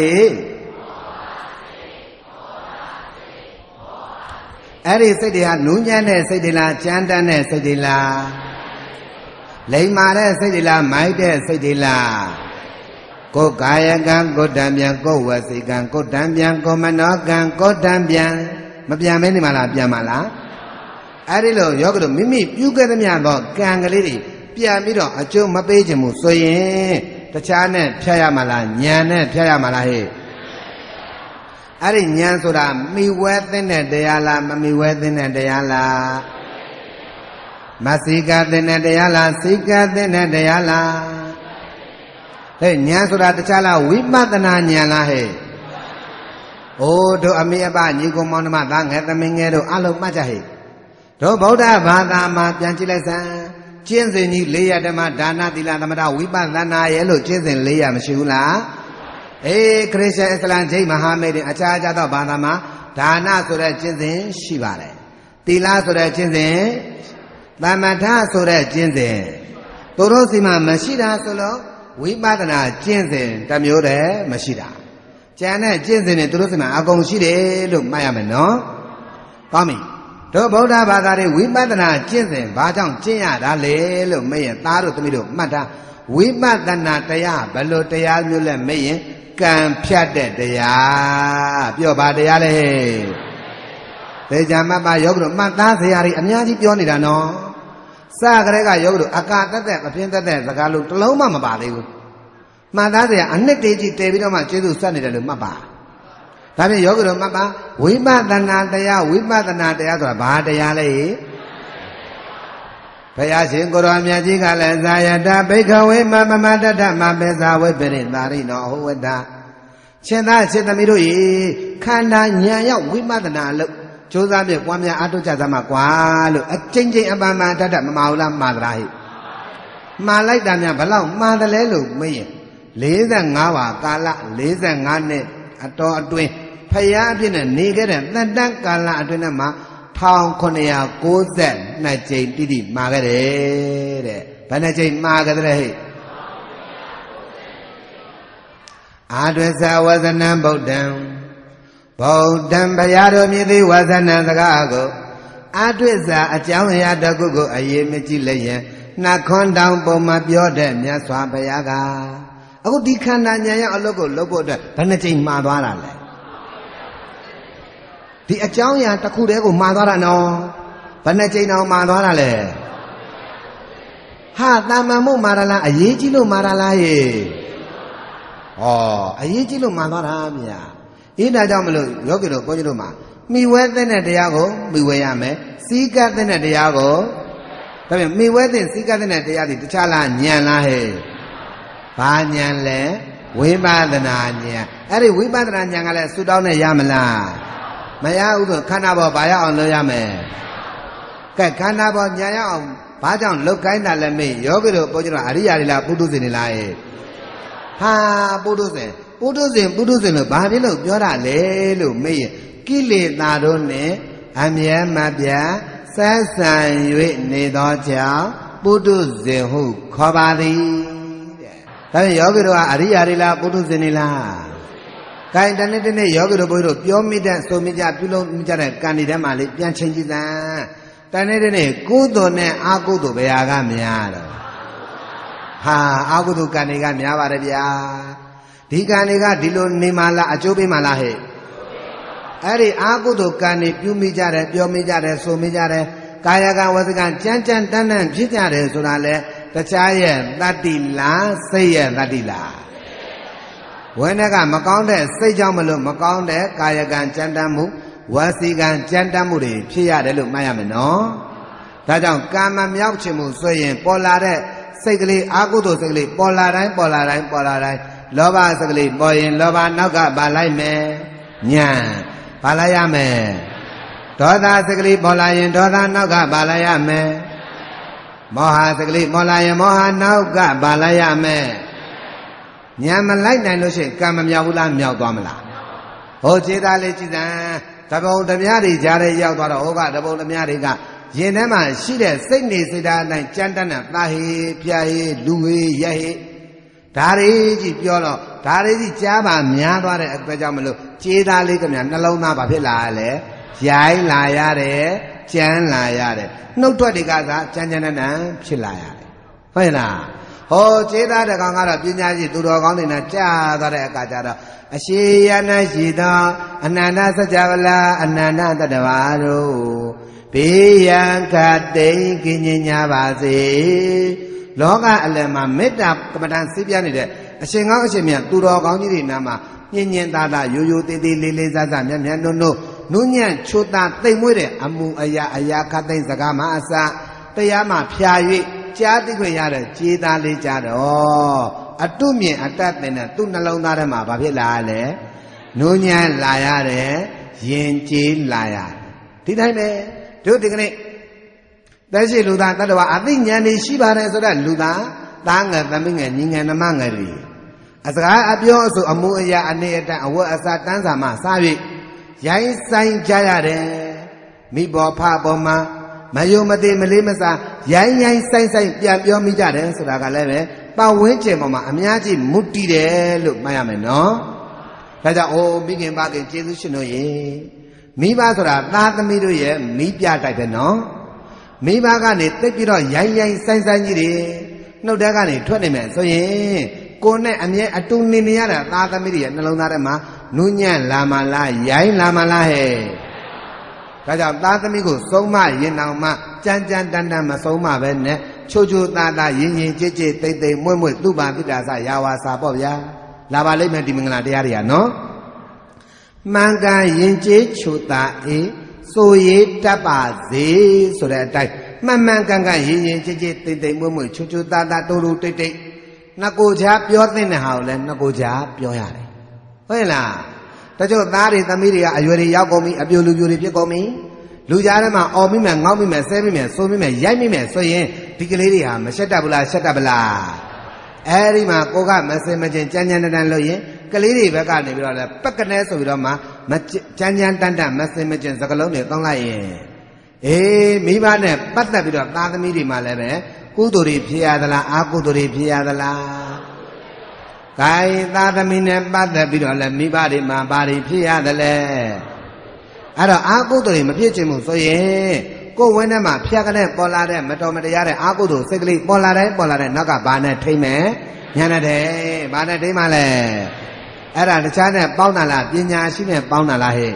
အဲ့ဒီစိတ်တွေဟာနူးညံ့တဲ့စိတ်တွေလားကြမ်းတမ်းတဲ့စိတ်တွေလားလိမ္မာတဲ့စိတ်တွေလားမိုက်တဲ့စိတ်တွေလားကိုယ်ကာယကံကိုယ်တံပြန်ကိုယ်ဝစီကံကိုယ်တံပြန်ကိုယ်မနောကံကိုယ်တံပြန်မပြန်မဲနေမလားပြန်မလားအဲ့ဒီလိုယောဂတို့မိမိပြုခဲ့သမျှသောကံကလေးတွေပြန်ပြီးတော့အကျိုးမပေးခြင်းမို့ဆိုရင်တခြားနဲ့ဖြတ်ရမလားဉာဏ်နဲ့ဖြတ်ရမလားဟဲ့အဲ့ဒီဉာဏ်ဆိုတာမိဝဲသိတဲ့တရားလားမမိဝဲသိတဲ့တရားလားမစိကသိတဲ့တရားလားစိကသိတဲ့တရားလားဟဲ့ဉာဏ်ဆိုတာတခြားလားဝိပဿနာဉာဏ်လားဟဲ့တို့အမေအပညီကောင်မောင်နှမသားငယ်သမီးငယ်တို့အလုံးမှတ်ကြဟဲ့တို့ဗုဒ္ဓဘာသာမှာပြန်ကြည့်လိုက်စမ်းကျင့်စဉ်ကြီး၄ရပ်ဓမ္မဒါနသီလသမထဝိပဿနာရဲ့လို့ကျင့်စဉ်၄ရပ်မရှိဘူးလားခရစ်ယာန်အစ္စလာမ်ဂျိတ်မဟာမိတ်တွေအခြားခြားသောဘာသာမှာဒါနဆိုတဲ့ကျင့်စဉ်ရှိပါတယ်သီလဆိုတဲ့ကျင့်စဉ်သမထဆိုတဲ့ကျင့်စဉ်သူတို့စီမှာမရှိတာဆိုလို့ဝိပဿနာကျင့်စဉ်တစ်မျိုးတည်းမရှိတာကျန်တဲ့ကျင့်စဉ်တွေသူတို့စီမှာအကုန်ရှိတယ်လို့မှတ်ရမယ်နော်ကောင်းပြီတို့ဗုဒ္ဓဘာသာတွေဝိပဿနာကျင့်စဉ်ဘာကြောင့်ကျင့်ရတာလဲလို့မေးရင်သားတို့သမီးတို့မှတ်တာဝိပဿနာတရားဘယ်လိုတရားမျိုးလဲမေးရင်ကံဖြတ်တဲ့တရားပြောပါတရားလေသေချာမှတ်ပါယောဂတို့မှတ်သားစရာတွေအများကြီးပြောနေတာနော်စကရဲကယောဂတို့အကာတက်တက်မပြင်းတက်တဲ့စကားလို့တစ်လုံးမှမပါသေးဘူးမှတ်သားစရာအနှစ်တေးကြီးတည်ပြီးတော့မှကျေးဇူးဆက်နေတယ်လို့မှတ်ပါဒါဖြင့်ယောဂတို့မှတ်ပါဝိပဿနာတရားဆိုတာဘာတရားလဲဘုရားရှင်ကိုရောမြတ်ကြီးကလည်းဇာယတဘိက္ခဝေမမမတ္တမပေဇာဝိပရိသာရိနောဟောဝတ္တရှင်သားရှင်သမီးတို့ဤခန္ဓာဉာဏ်ရောက်ဝိပဿနာလို့ကြိုးစားပြပွားများအားထုတ်ကြသမှာကွာလို့အကျဉ်းချင်းအပန်းပန်းတတ်မမဟုတ်လားမှားသလားဟိမှားလိုက်တာများဘလောက်မှားတယ်လဲလို့မေးရင်45ပါကာလ45နှစ်အတော်အတွင်းဖယားအဖြစ်နဲ့နေခဲ့တဲ့သက်တမ်းကာလအတွင်းမှာ1992ကြိမ်တိတိမှာခဲ့တယ်တဲ့ဘယ်နှကြိမ်မှာခဲ့တဲ့ဟဲ့အာဒွေသဝဇနံဗုဒ္ဓံဘုရားတော်မြည်သည်ဝဇနံစကားကိုအာဒွေသအကြောင်းအရာတစ်ခုကိုအရေးမကြည့်လိုက်ရင်နှခွန်းတောင်ပုံမှာပြောတဲ့မြတ်စွာဘုရားကအခုဒီခန္ဓာဉာဏ်ရောက်အလုပ်ကိုလုပ်ဖို့အတွက်ဘယ်နှကြိမ်မှာသွားတာလဲဒီအကြောင်းအရာတစ်ခုတည်းကိုမှာသွားတာနော်ဘယ်နှကြိမ်တောင်မှာသွားတာလဲဟာတာမန်မှုမှာလားအရေးကြီးလို့မှာလားဟေ့အရေးကြီးလို့မှာသွားတာမြတ်ဒါကြောင့်မလို့ယောဂီတို့ဘုန်းကြီးတို့မှာမိဝဲတဲ့တရားကိုမိဝဲရမယ်စီကတဲ့တရားကိုဒါပြန်မိဝဲတဲ့စီကတဲ့တရားဒီတခြားလားဉာဏ်လားဟဲ့ဘာဉာဏ်လဲဝိပဿနာဉာဏ်အဲ့ဒီဝိပဿနာဉာဏ်ကလည်းဆူတောင်းနဲ့ရမလားမရဘူးဆိုခန္ဓာပေါ်ဘာရအောင်လုပ်ရမယ်ကဲခန္ဓာပေါ်ဉာဏ်ရအောင်ဘာကြောင့်လုပ်ခိုင်းတာလဲမေးယောဂီတို့ဘုန်းကြီးတို့အရိယာတွေလားပုထုဇဉ်တွေလားဟာပုထုဇဉ်လို့ဘာဖြစ်လို့ပြောတာလဲလို့မေးရင်ကိလေသာတို့နဲ့အမြဲမပြတ်ဆက်ဆံ၍နေသောကြောင့်ပုထုဇဉ်ဟုခေါ်ပါသည်တဲ့ Tapi yogi doa ari la putu sini la. Kain dan ini yogi doa putu pio mida so mida pilo mida kandida malik pian cengiza. Dan ini kudo ne aku tu beaga miaro. Ha aku tu kandida miawara dia. Di kandida dilo ni mala acubi malahe. Ari aku tu kandida pio mida so mida kaya kan wasikan jangan tanan bicara surale. Percaya tadi lah, saya tadi lah. Wanita makau deh, saya jauh malu makau deh, kaya gan candamu, wasikan candamu deh, siapa deh lu maya meno. Tajam kama miau cemu, saya pola deh, sekali aku tu sekali pola lain, loba sekali boyin, loba naga balai me, nya, balaya me, doa sekali bolayin, doa naga balaya me. Moha sekali molaya moha nauga balaya me. Nyaman lain naik nusi kama miaula miau tua mela. Oh cita le cita. Tapi demiari jari yau tua oga. Tapi demiari ka. Jenama sida sini sida naik cantana tahi piahi luhi yahi. Dari ji piolo dari ji jama miau tua le kerja melu. Cita le kemia nalau na bapak lale. Jai laya le. Jan laya le. Nuktua di kata jangan silaya. Mana? Oh cita ada kangara punya si turun kau ni nak cakap ada kacara. Asyik nasidah, anana sajalah, anana tak ada baru. Biang kate kinya basi. Loga alam meda kemudian siapa ni deh. Asyik ngau asyik mian turun kau ni nama. Nyen tada yuyu titi lili zaza mian nono. Nunyan chuta temure amu ayah katain sagama asa tayama piawi jadi gue yara cita le cara oh atumi atat nena tu nalau nara ma bapak lale nunyan layare yenci layar tidak me tu tinggal tapi luda tak ada artinya ni siapa sudah luda tangan tapi nggak nama ngeri asal abio so amu ayah ane ada awak asal tan sama sawi Yai sain jaya de, mi bapa boma, mayu mati meli masa, yai sain piam mi jaya sudah kalau le, bawa je mama, amiaji muti de lu maya meno, kaja oh bikin bagai jesu sino ye, mi ba sudah tat mi tu ye, mi pia tai beno, mi ba kan ni tekiro yai sain jiri, no dah kan ni tuan ni men so ye, kone amia atung ni ni ada tat mi dia, nalung nara ma. Nunyan lama lah, yai lama lah he. Kajak tata miku soma yin nama, jangan ma soma benne, cucu tata yin cici tete mui tuba tidak saya wasa pop ya. Lama lagi mesti mengenal dia no. Mangga yin cici cuta suyi tapazi sudah tay. Mamangga yin cici tete mui cucu tata turu tete. Nak ujap piot ni hau le, nak ujap piot ya. Lah, tapi kalau tadi tamiri ya ayuri ya kami, abiu luju ribu kami, lujar mah, omi mah, ngau mah, sebi mah, sobi mah, yai mah, so ye, dikeli dia, masih tak bela, eri mah, koga masih macam jangan dan lo ye, keli dia berkali ni berada, pakai so berada mah, jangan dan masih macam sekalong ni tong lain, mi mana, patah berada, tak tamiri malah be, kuduri pia adalah, aku kuduri pia adalah. Kai tata mine pada birola mi bari ma bari pia dale. Ada aku tu ni mesti cemu so ye. Kau wena ma pia kene pola de, meto yare aku tu sekali pola de, naga bana time, nyana de, bana time le. Ada macam bau nala, pinya sini bau nala he.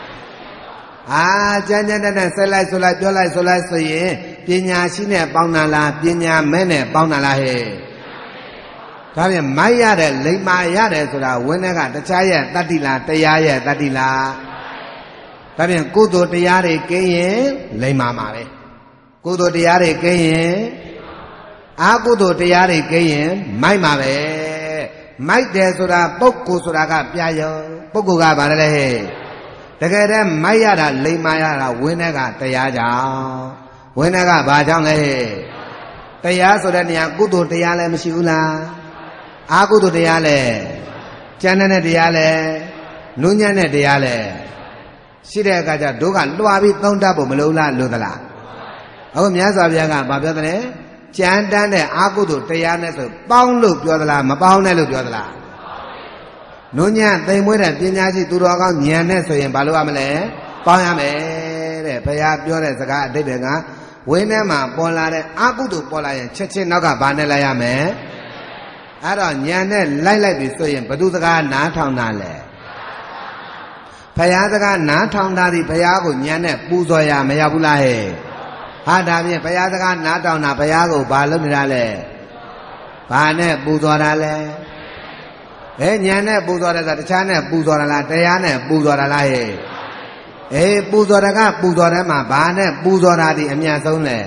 Jangan selai so ye, pinya sini bau nala, pinya mana bau nala he. Tapi maya de, lima ya de sudah, wena kan percaya tadi lah, tiaya tadi lah. Tapi kudo tiare keye, lima mawe. Kudo tiare keye, aku do tiare keye, mai mawe. Mai de sudah, pokok sudah kan piayo, pokok kan mana le. Tegak maya de, lima ya de, wena kan tiaya, wena kan bajang le. Tiaya sudah ni aku do tiare mesti ulah. Aku tu dia le, jangan dia le, nunya dia le. Sida kaca doa luar bi tahun dah pun melula lu telah. Aku biasa biasa apa biasa ni? chán đan để áo cụ thủ tây an này rồi bong lục cho là mà bong này lục cho là nô nhà tây mới để tiền nhà gì tu đó con nhà này rồi hiện bà lục am lẽ bong am lẽ để bây giờ cho để tất cả đây được á với này mà bỏ lại để áo cụ thủ bỏ lại chết nó cả bàn này lại am lẽ à đó nhà này lại bị rồi hiện bà tu tất cả ná thòng ná lẽ bây giờ tất cả ná thòng ná thì bây giờ của nhà này bu rồi à mấy bu lại ha đa bien bây giờ tất cả ná thòng ná bây giờ của bà lúc này lẽ bà này bu rồi ra lẽ nhà này bu rồi ra thì cha này bu rồi là tây này bu rồi là hệ bu rồi ra cái bu rồi mà bà này bu rồi ra thì em nhà sống lẽ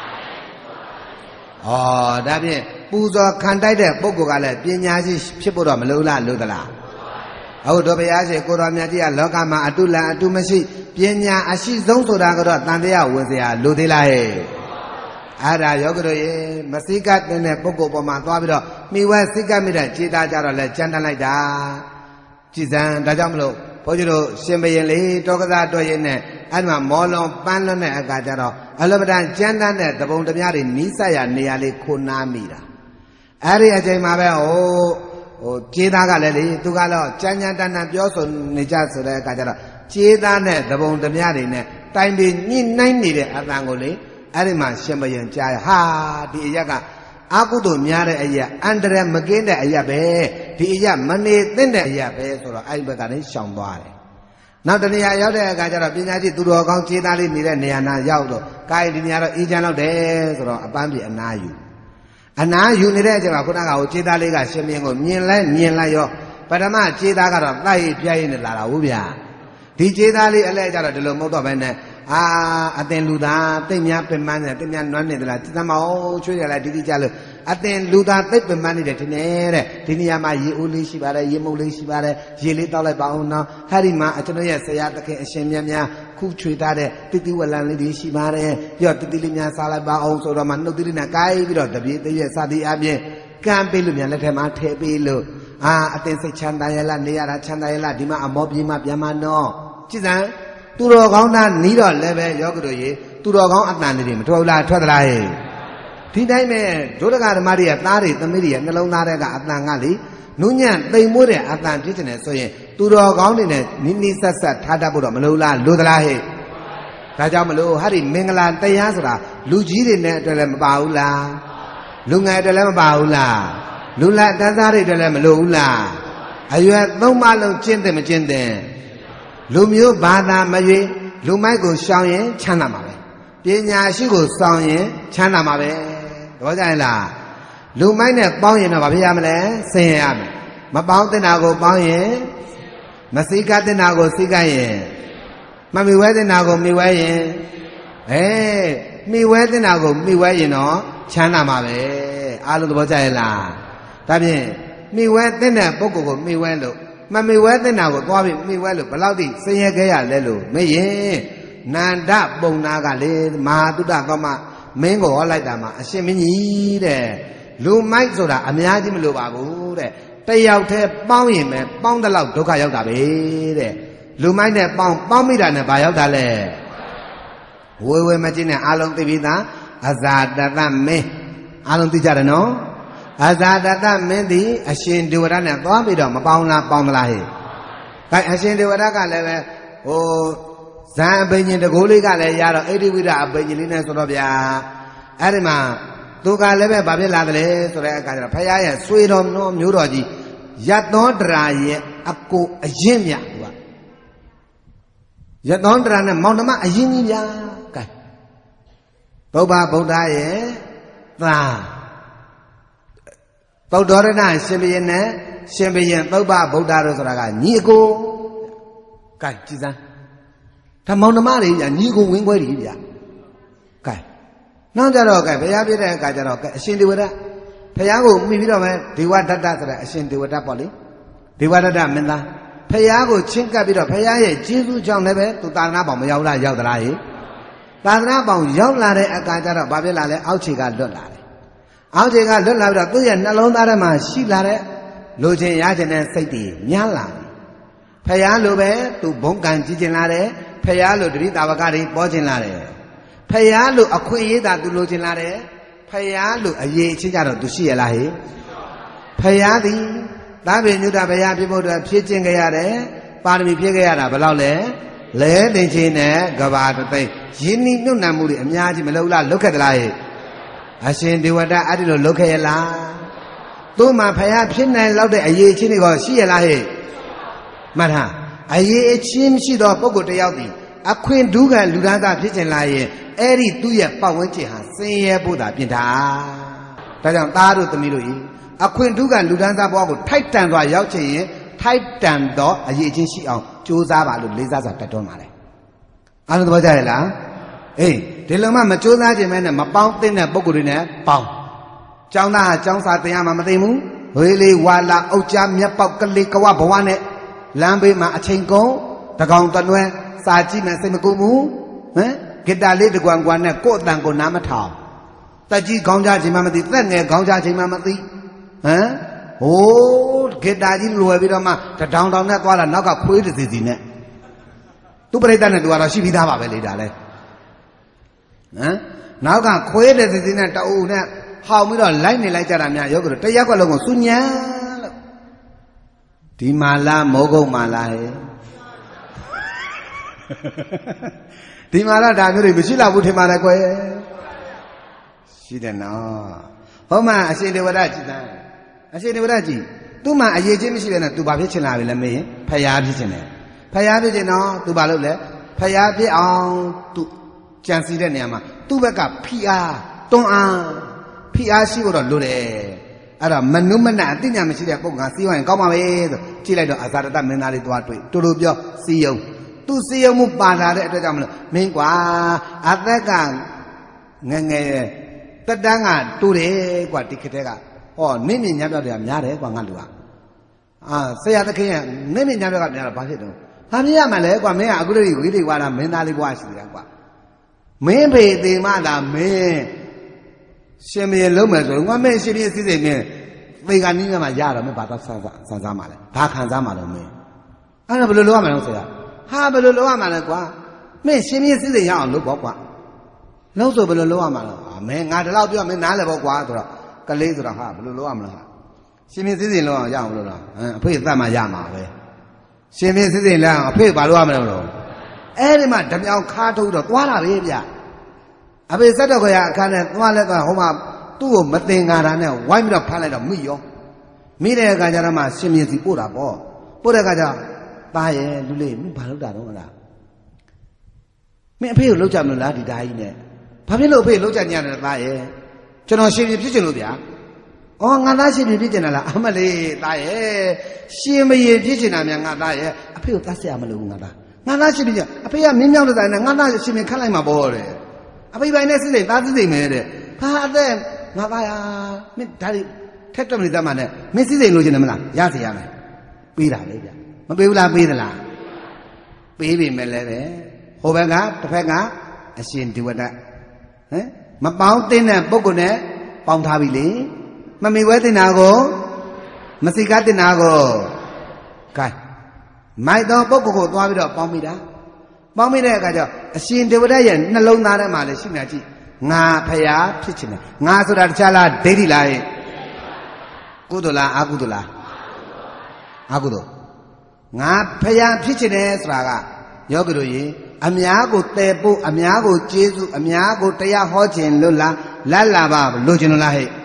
đa bien bu rồi khăn tay đấy bốc cái lẽ bên nhà gì xếp bộ đó mà lâu là đó bây giờ sẽ cô đó nhà chị à lỡ mà atu mà xí bên nhà à xí giống số đó cái đó tan thế à uống thế à lâu thế là hệ ra giờ cái đó mà xí cái này bốc bộ mà toa bây giờ mi qua xí cái mi đây chỉ ta cho rồi là chân tan lại đã chỉ rằng đã cho mình bây giờ xem bây giờ lấy cho cái ra tôi vậy này anh mà mò lòng pan lòng này cái cho đó anh lúc đó chân tan này tập trung tập nhà đi nisa ya nia lấy khôn nam mi ra đi ở đây mà bây chế ta cái này tu cái đó chân nhân tan nam biểu xuân này cha sửa cái cho đó chế ta này tập trung tập nhà đi này tại vì nhìn nhanh đi đấy anh đang ngồi lấy ở đây mà xem bây giờ cha ha thì giờ cái áo cụ đồ nhà đấy ấy anh đây mà cái đấy ấy bé thì giờ mình đi tên đấy ấy bé rồi anh bây giờ này xong rồi nào tận nhà giáo đấy cái cho đó bây giờ thì tu đồ con chế ta đi này này na giáo rồi cái đi nhà đó ý chân đâu đấy rồi bạn bị anh na yu này đấy chứ mà cô ta bảo chế ta lấy cái xem miếng ngồi miếng lại yo bây giờ mà chế ta cái đó lại phải này là đâu vậy thì chế ta lấy lại cho đó từ lúc mới đó bên này tên lù ta tên nhà bên man này tên nhà nói này là chúng ta mau chơi lại đi chơi rồi tên lù ta tên bên man này thế này đấy thì nhà mà ye uli xí bà đây ye muli xí bà đây ye lấy tao lại bảo nó hay đi mà cho nó ye sẽ ra cái xem nhà khu chơi ta đấy tí tí vào làm đi xí bà đây giờ tí tí nhà sao lại bảo rồi mà nó tí tí là cái bây giờ đặc biệt tí ye sao đi áp ye cam pe lu nhà lại thêm mà thêm pe lu tên sẽ chăn tay là này là chăn tay là đi mà móp gì mà bia mà nó chứ sao tu đồ con ta ní rồi lấy về do cái đồ gì tu đồ con ăn tàn thì mà thoát lại thì đây mẹ chỗ đó cái mà đi ta thì tâm đi nó lâu ta đây cả ăn tàn ngã lý núi nhà tây muối để ăn tàn chứ này rồi tu đồ con này này ní sát thà đa bộ đó mà lâu là lâu ta lại ta cho mà lâu hát thì mình là tây á rồi là lưu chí thì này rồi là mà bảo là lưu ngày rồi là mà bảo là lưu lại ta ra thì rồi là mà lâu là ai vậy đông ba lâu trên thì mà trên thìလူမျိုးဘာသာမရွေးလူမိုက်ကိုရှောင်ရင်ချမ်းသာမှာပဲပညာရှိကိုစောင့်ရင်ချမ်းသာမှာပဲတော့ကြရင်လားလူမိုက်နဲ့ပေါင်းရင်တော့ဘာဖြစ်ရမလဲဆင်းရဲရမယ်မပေါင်းတဲ့နာကိုပေါင်းရင်မစိကတဲ့နာကိုစိကရင်မမိဝဲတဲ့နာကိုမိဝဲရင်မိဝဲတဲ့နာကိုမိဝဲရင်တော့ချမ်းသာမှာပဲအားလုံးသဘောကျရဲ့လားဒါဖြင့်မိဝဲတဲ့ပုဂ္ဂိုလ်ကိုမိဝဲလို့မမေဝဲတဲ့နာကိုသွားပြီးမိဝဲလို့ဘယ်လောက်ထိဆင်းရဲခဲ့ရလဲလို့မေးရင်နန္ဒပုံနာကလေမဟာတုဒ္ဒကောမမင်းကိုဟောလိုက်တာမှာအရှင်မင်းကြီးတဲ့လူမိုက်ဆိုတာအများကြီးမလိုပါဘူးတဲ့တယောက်တည်းပေါင်းရင်ပဲပေါင်းတဲ့လောက်ဒုက္ခရောက်တာပဲတဲ့လူမိုက်နဲ့ပေါင်းမိတာနဲ့ဘာရောက်တာလဲဝေမချင်းနဲ့အာလုံးသိပြီးသားအဇာတတမင်းအာလုံးသိကြတယ်နော်အဇာတတမင်းသည်အရှင်ဒေဝရနဲ့သွားပြီးတော့မပေါင်းလားပေါင်းသလားဟဲ့။ဒါအရှင်ဒေဝရကလည်းပဲဇံအဘိညာဉ်တကိုးလေးကလည်းရတော့ဣတိဝိဒအဘိညာဉ်လေးနဲ့ဆိုတော့ဗျာအဲ့ဒီမှာသူကလည်းပဲဘာဖြစ်လာတယ်လဲဆိုတဲ့အခါကျတော့ဖခင်ရဲ့ဆွေတော်မျိုးတော်ကြီးယတ်သောတရာရဲ့အကိုအရင်မြတ်သူကယတ်သောတရာနဲ့မောင်နှမအရင်ကြီးဗျာကဲဗုဒ္ဓရဲ့သားသုဒ္ဓရဏရှင်ဘုရင်နဲ့ရှင်ဘုရင်သုဗ္ဗဗုဒ္ဓတို့ဆိုတာကညီအကိုကဲကြည်စမ်းဓမ္မောင်နှမတွေညာညီကိုဝင်းခွဲတွေဗျာကဲနောက်ကြတော့ကဲဘုရားပြတဲ့အခါကျတော့ကဲအရှင်ဒေဝရဘုရားကိုမိပြီးတော့ပဲဒေဝဒတ္တဆိုတဲ့အရှင်ဒေဝဒတ္တပေါ့လေဒေဝဒတ္တမင်းသားဘုရားကိုချင်းကပ်ပြီးတော့ဘုရားရဲ့ကျေးဇူးကြောင့်လည်းပဲသူသာသနာပေါင်မရောက်လားရောက်သလားဟိသာသနာပေါင်ရောက်လာတဲ့အခါကျတော့ဘာဖြစ်လာလဲအောက်ခြေကလွတ်လာတယ်အောက်ခြေကလွတ်လာပြီးတော့သူ့ရဲ့နှလုံးသားထဲမှာရှိလာတဲ့လိုချင်ရချင်တဲ့စိတ်တွေများလာတယ်ဖယားလိုပဲသူဘုံကံကြည်ကျင်လာတယ်ဖယားလိုတတိတာဝကတွေပေါ်ကျင်လာတယ်ဖယားလိုအခွင့်အရေးသာသူလိုချင်လာတယ်ဖ phải á lục ở gì chính ra rồi tu sĩ là hết phải á thì đã về như ta phải á phía bộ đội phía trên cái á đấy ba mươi phía cái á là bao lâu lẽ đến trên này gặp ba tay chín ní nước nam mùi em nhà chỉ mà lâu là lúc cái lại à xin điều đó à đi rồi lúc cái là tôi mà phải á phía này lâu để ở gì trên này gọi sĩ là hết mà hả ở gì chim sĩ đó bao gồm cái áo thì à khuyên đủ cái lũ đàn ta phía trên lại ấy đi tu ye bảo vấn chỉ hả sinh ye bồ đà biến thà đại rằng ta được tụi mình rồi à khuyên đủ cái lũ đàn ta bao gồm thái tàn và giáo chỉ thái tàn đó ở gì trên sĩ ông chú giá bà lũ lấy giá giá đại đồn mà đấy anh nói vậy là ê để lúc mà chú giá chỉ mấy này mà bao tên này bao gồm này bao trong sa tiền mà tiền mu huế li hoa la âu cha miết bao cân li câu bảo quan này làm bên mà tranh cố ta còn tuần nuôi sa chi mà xem mà cô mu cái đà lê được quan quan này cô tàng cô nám mà thảo ta chỉ con cha chỉ mà tí tất nghe con cha chỉ mà tí ô cái đà chỉ lùi bây giờ mà ta đào đào này qua là nó cả khuấy được gì nè tu bây giờ này tu là sĩ vi đa bảo vệ lấy đà này nó cả khuấy được gì nè tao nè hao mới đó lấy này lấy cho làm nhà vô cái trái giá qua lồng xuống nhá thì mà la mổ công mà la thì mà là đàn người mình chỉ là vụ thì mà lại quay chỉ để nó hôm mà xin điều đó chỉ ta xin điều đó chỉ tu mà ai chứ mới xin là tu bảo biết chuyện nào vậy là mấy phải giá biết chuyện này phải giá biết chuyện nó tu bảo lúc đấy phải giá biết ông tu chẳng gì đấy nè mà tu biết cả pia tông pia xí vào đó luôn đấy à đó mình nếu mình nãy tin nhà mình chỉ để bốc ngà xí hoài có mà về rồi chỉ lại đó à sao đó mình nói đi tu được chưa xí yêu tu xí yêu một bàn ra đấy tôi cho mình quá à tất cả nghe tất đang à tu đấy quả tịch cái cả nên mình nhắm vào để làm nhà đấy quả ngăn được à xây ra cái này nên mình nhắm vào để làm bao nhiêu đâu làm gì mà lấy quả mấy à cái gì qua là mình nói đi qua xí ra quả mấy về thì mà là mấy xem mình lâu mà rồi, ngoài mình xem mình xí gì mình, bây giờ nín mà già rồi mới bắt đầu sang mà lại, phá khăn ra mà rồi mình, anh bây giờ lâu mà nó sao? ha bây giờ lâu mà là quá, mình xem mình xí gì nhau lâu bỏ quá, lâu rồi bây giờ lâu mà là, mình ngã được lâu chưa mình nã lại bỏ quá rồi, cái lấy rồi ha bây giờ lâu mà là, xem mình xí gì lâu nhau lâu rồi, phải ra mà già mà vậy, xem mình xí gì là phải bao lâu mà rồi, ấy mà đâm nhau khá thôi rồi, quá là vậy vậy. à bây giờ đó cái cái này tôi nói là hôm mà tu mất tiền ngàn này, vay mình được phải lại được mấy yo, mấy cái cái giờ mà xem như gì bố đã bố cái giờ ta ấy lúc này mình phải lúc nào đó là mình phải lúc chậm là đi đại này, phải lúc chậm nhà là ta ấy, cho nó xem như biết chừng lúc gì à, ngàn ta xem như biết chừng là, mà đi ta ấy xem như biết chừng là ngàn ta ấy, phải ta xem mà lúc ngàn ta xem như, phải mình nhau được này, ngàn ta xem như khá là mà bố đấy. à bây giờ này xí gì ta xí gì mấy đấy, ha đấy, ngã ba ya, mình đây, thép trong này ta mà này, mình xí gì luôn chứ này mà làm, giá gì à này, pi ra đấy, mà pi là pi là, pi vì mình lấy đấy, hồ bè ngã, tập bè ngã, xin tiêu đấy, mà báo tin này, bốc của này, bông thà bị lý, mà mình quay tin nào cô, mà xí cá tin nào cô, cái, mai đó bốc của cô toa bây giờ bông mi đã. bao nhiêu này cả cho xin điều đấy vậy nó lâu na đấy mà lại xin là gì ngà phải áဖြစ်chừng này ngà số đó chả là để đi lại cú đồ là á cú đồ ngà phải áဖြစ်chừng này sao cả nhớ cái gì âm nhạc của tề bu âm nhạc của Giêsu âm nhạc của Tây Hóa Chén luôn là ba lôi chừng là hết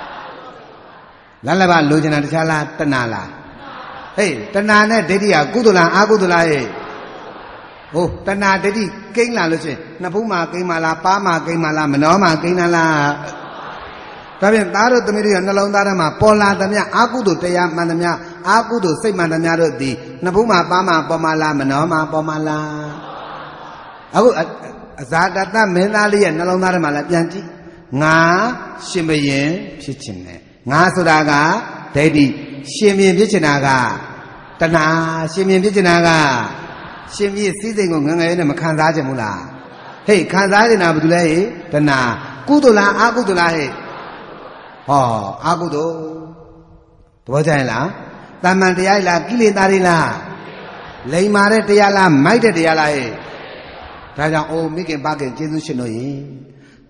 là ba lôi chừng là chả là tân là hey tân này để đi à cú đồ là á cú đồ là hết ô tân à để đi kinh là luôn chứ nạp phú mà kinh mà là pa mà kinh mà là mình nói mà kinh là tại vì ta rồi tụi mình đi nó lâu ta mà pola tụi mình ác cú đồ tây mà tụi mình ác cú đồ xây mà tụi mình rồi đi nạp phú mà pa mà là mình nói mà pa mà là giá đắt ta mình ta đi nó lâu ta mà là biên chí ngã xem bây giờ phía trên này ngã số đa cả để đi xem bây giờ phía trên nào tân à xem bây giờ phía trên nào xem như xí gì của người này mà khán giả chứ không là, hey khán giả thì nào bự lên, thế nào, cú tu la, á cú tu la hey, á cú tu, tôi thấy là, tam manတရားlà kí lên ta đi là, lấy mà đấyတရားlà, mấy đấyတရားlà hey, đại rằng ô mấy cái ba cái Giêsu xin nói,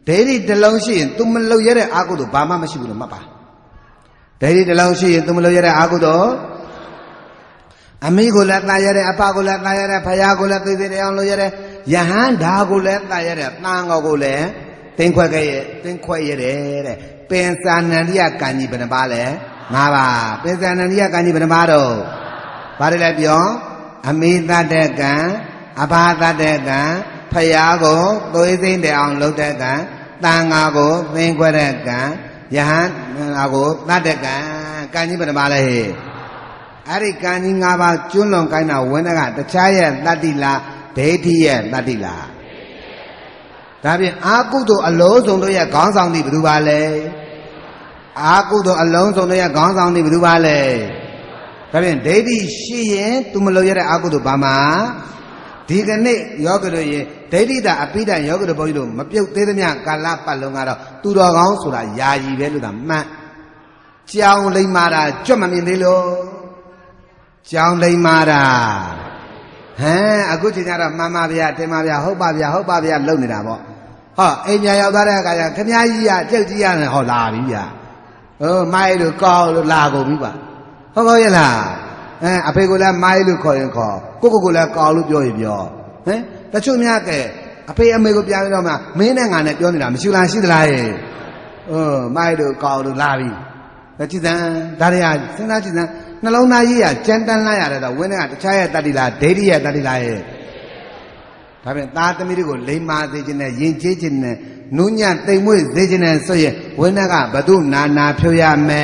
Để đi để lâu xí tụi mình lâu giờ ác đó ba mà xí buồn mà ba. Để đi để lâu xí tụi mình lâu giờ ác đó. Ami cô lát na giờ apa cô lát na giờ phaya cô lát tới đây ông lâu giờ यहाँ ढा को ले ताये रे तांगो को ले तीन खोए ये रे पैसा नदिया कानी बन बाले माबा पैसा नदिया कानी बन बारो बारे ले बियो अमीता देगा अबाता देगा फया को तो इसे दे आउं लो देगा तांगा को तीन खोए देगा यहाँ आगो ता देगा कानी बन बाले अरे कानी माबा चुनलों काइना वनेगा तचाये तादिला Deitiye tadila. Tapi aku tu alone sono ya gangsang di berubale. Aku tu alone sono ya gangsang di berubale. Tapi deiti siye tu meloyere aku tu bama. Tiga ni yoga ye deiti dah api dah yoga tu boleh mapiu tedanya kalap palunga tu dah gang sudah yaji belu dah mak. Jauh lagi marah cuma mendelo. Jauh lagi marah. Aku cakap mama biar, tema biar, hoba biar, lalu ni dah bo. Ini yang ada kaya, kena iya, cakap iya ni, labi biar. Mai lu kau lu lagu biar. Kau ye lah. Apa kau lah mai lu kau yang kau lah kau lu biar. Tak cuma ni ke, apa yang mai kau biar ni mana, mana ngane biar ni dah, mesti ulang sih dah. Mai lu kau lu labi. Tak cakap, dari aja, senang cakap. Nalau naya ya, jantan naya ada, wena ada cahaya tadi lah, deri ya tadi lah. Tapi tak temiri ko lima sejene, yenje sejene, nunya temu sejene soye, wena ka batu nana pyoya me.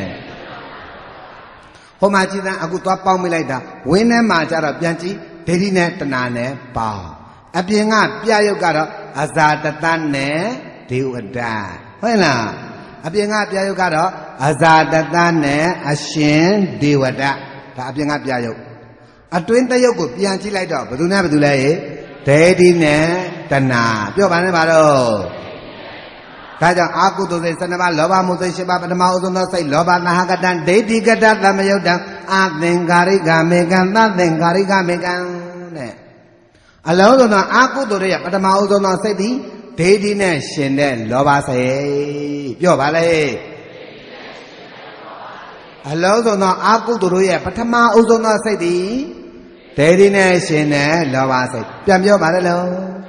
Homa cita aku tua pau milai dah, wena macara pianci, deri ne tenane pau. Api ngah piayu karo azadatan ne diuda, wena. Apa yang apa yang karo azadatan ne asyin dewada. Tak apa yang apa yang. Atuin tayo ko pian cilai dah. Betul lah ye. Dedi ne tanah. Pio mana baru. Kaja aku tu saya sana baru loba mutai sebab pada mau tu nasi loba nah kadang dedi kadang lama yaudah. Tengkari kami kan. Alau tu na aku tu dia pada mau tu nasi di. Dedi ne sende loba saya, yo balai. Alau tu na aku tu ya, pertama uzo na saya di. Dedi ne sende loba saya, piam yo balai lo.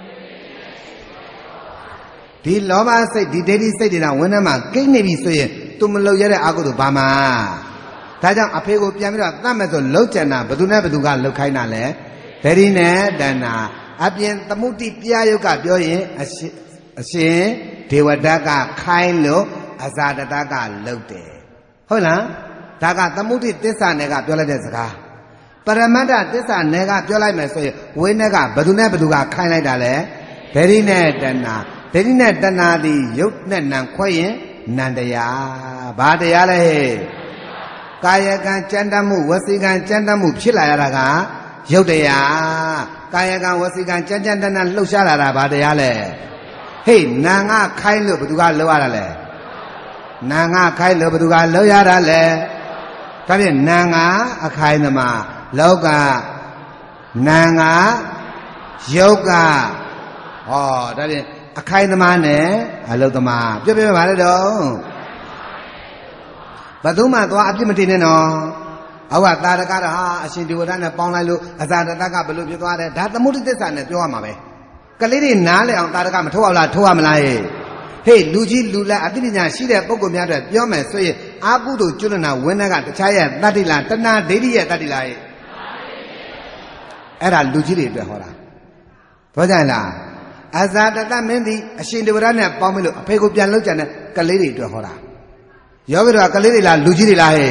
Di loba saya, di dedi saya di na, wena ma, kini bisoye, tu melu jadi aku tu bama. Tajam apa aku piam yo, nama tu lo cina, betul kan lo kain ale. Dedi ne dana. Apian temuti piayu ka bioye asin dewada ka kain lo azadata ka laude. Hola, daga temuti desa nega biola desa. Paramada desa nega biola mesoye, wena ka badune baduga kain lai dale. Derine dana di yuk ne nang koye nandaya, badaya le. Kaya kan candamu, wasikan candamu pila raga. Yaudah kaya kan wasikan jangan dan lu salah apa dia le. Hei, nanga kain lu betul kan lu ada le. Nanga kain lu betul kan lu ada le. Tapi nanga kain nama loga nanga yoga. Oh, tapi kain nama ne lu tu mah. Jadi mana dong? Betul mah tu apa mesti ni no. Awak tak ada kata asyik diuran pang lalu asal tak ada belum itu ada dah temu di desa ni jauh mana be kali ni nale orang tak ada kata thua melai hei luji lula ati ni sih deh pokok ni ada jauh mana so ye aku tu cuma na wena kan cahaya tadi lah tanah diri ya tadi lah era luji ni dah orang tahu jangan lah asal tak mendi asyik diuran pang melu apa aku pian lu jangan kali ni dah orang jauh berapa kali ni lah luji ni lah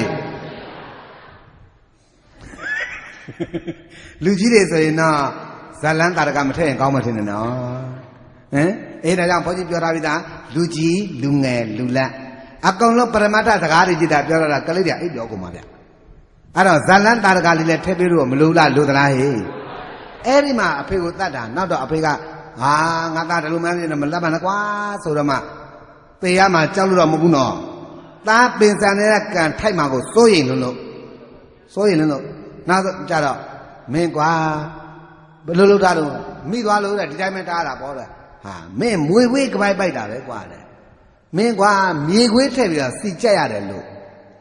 Luji deh saya na, jalan tarik macam ni kau macam ni na, dah jangan pergi biar kita luji, lungai, lula. Aku lo permata segala jida biar orang kali dia, ini aku mana. Ada jalan tarik kali le tebiru, melula lula Eri mah apa itu tak ada, nak apa itu ngata dalam mana ni melaban aku sudah mah, pihak mah jalur mah buno. Tapi sana kan thai mah aku soin dulu. Nak cara, mengkau, belulu daru, mi dua lulu dah, di dalam mana ada apa dah. mẹ muối quế cái bài bài đã đấy qua đấy mẹ qua mì quế thay vì là xì chết à đấy luôn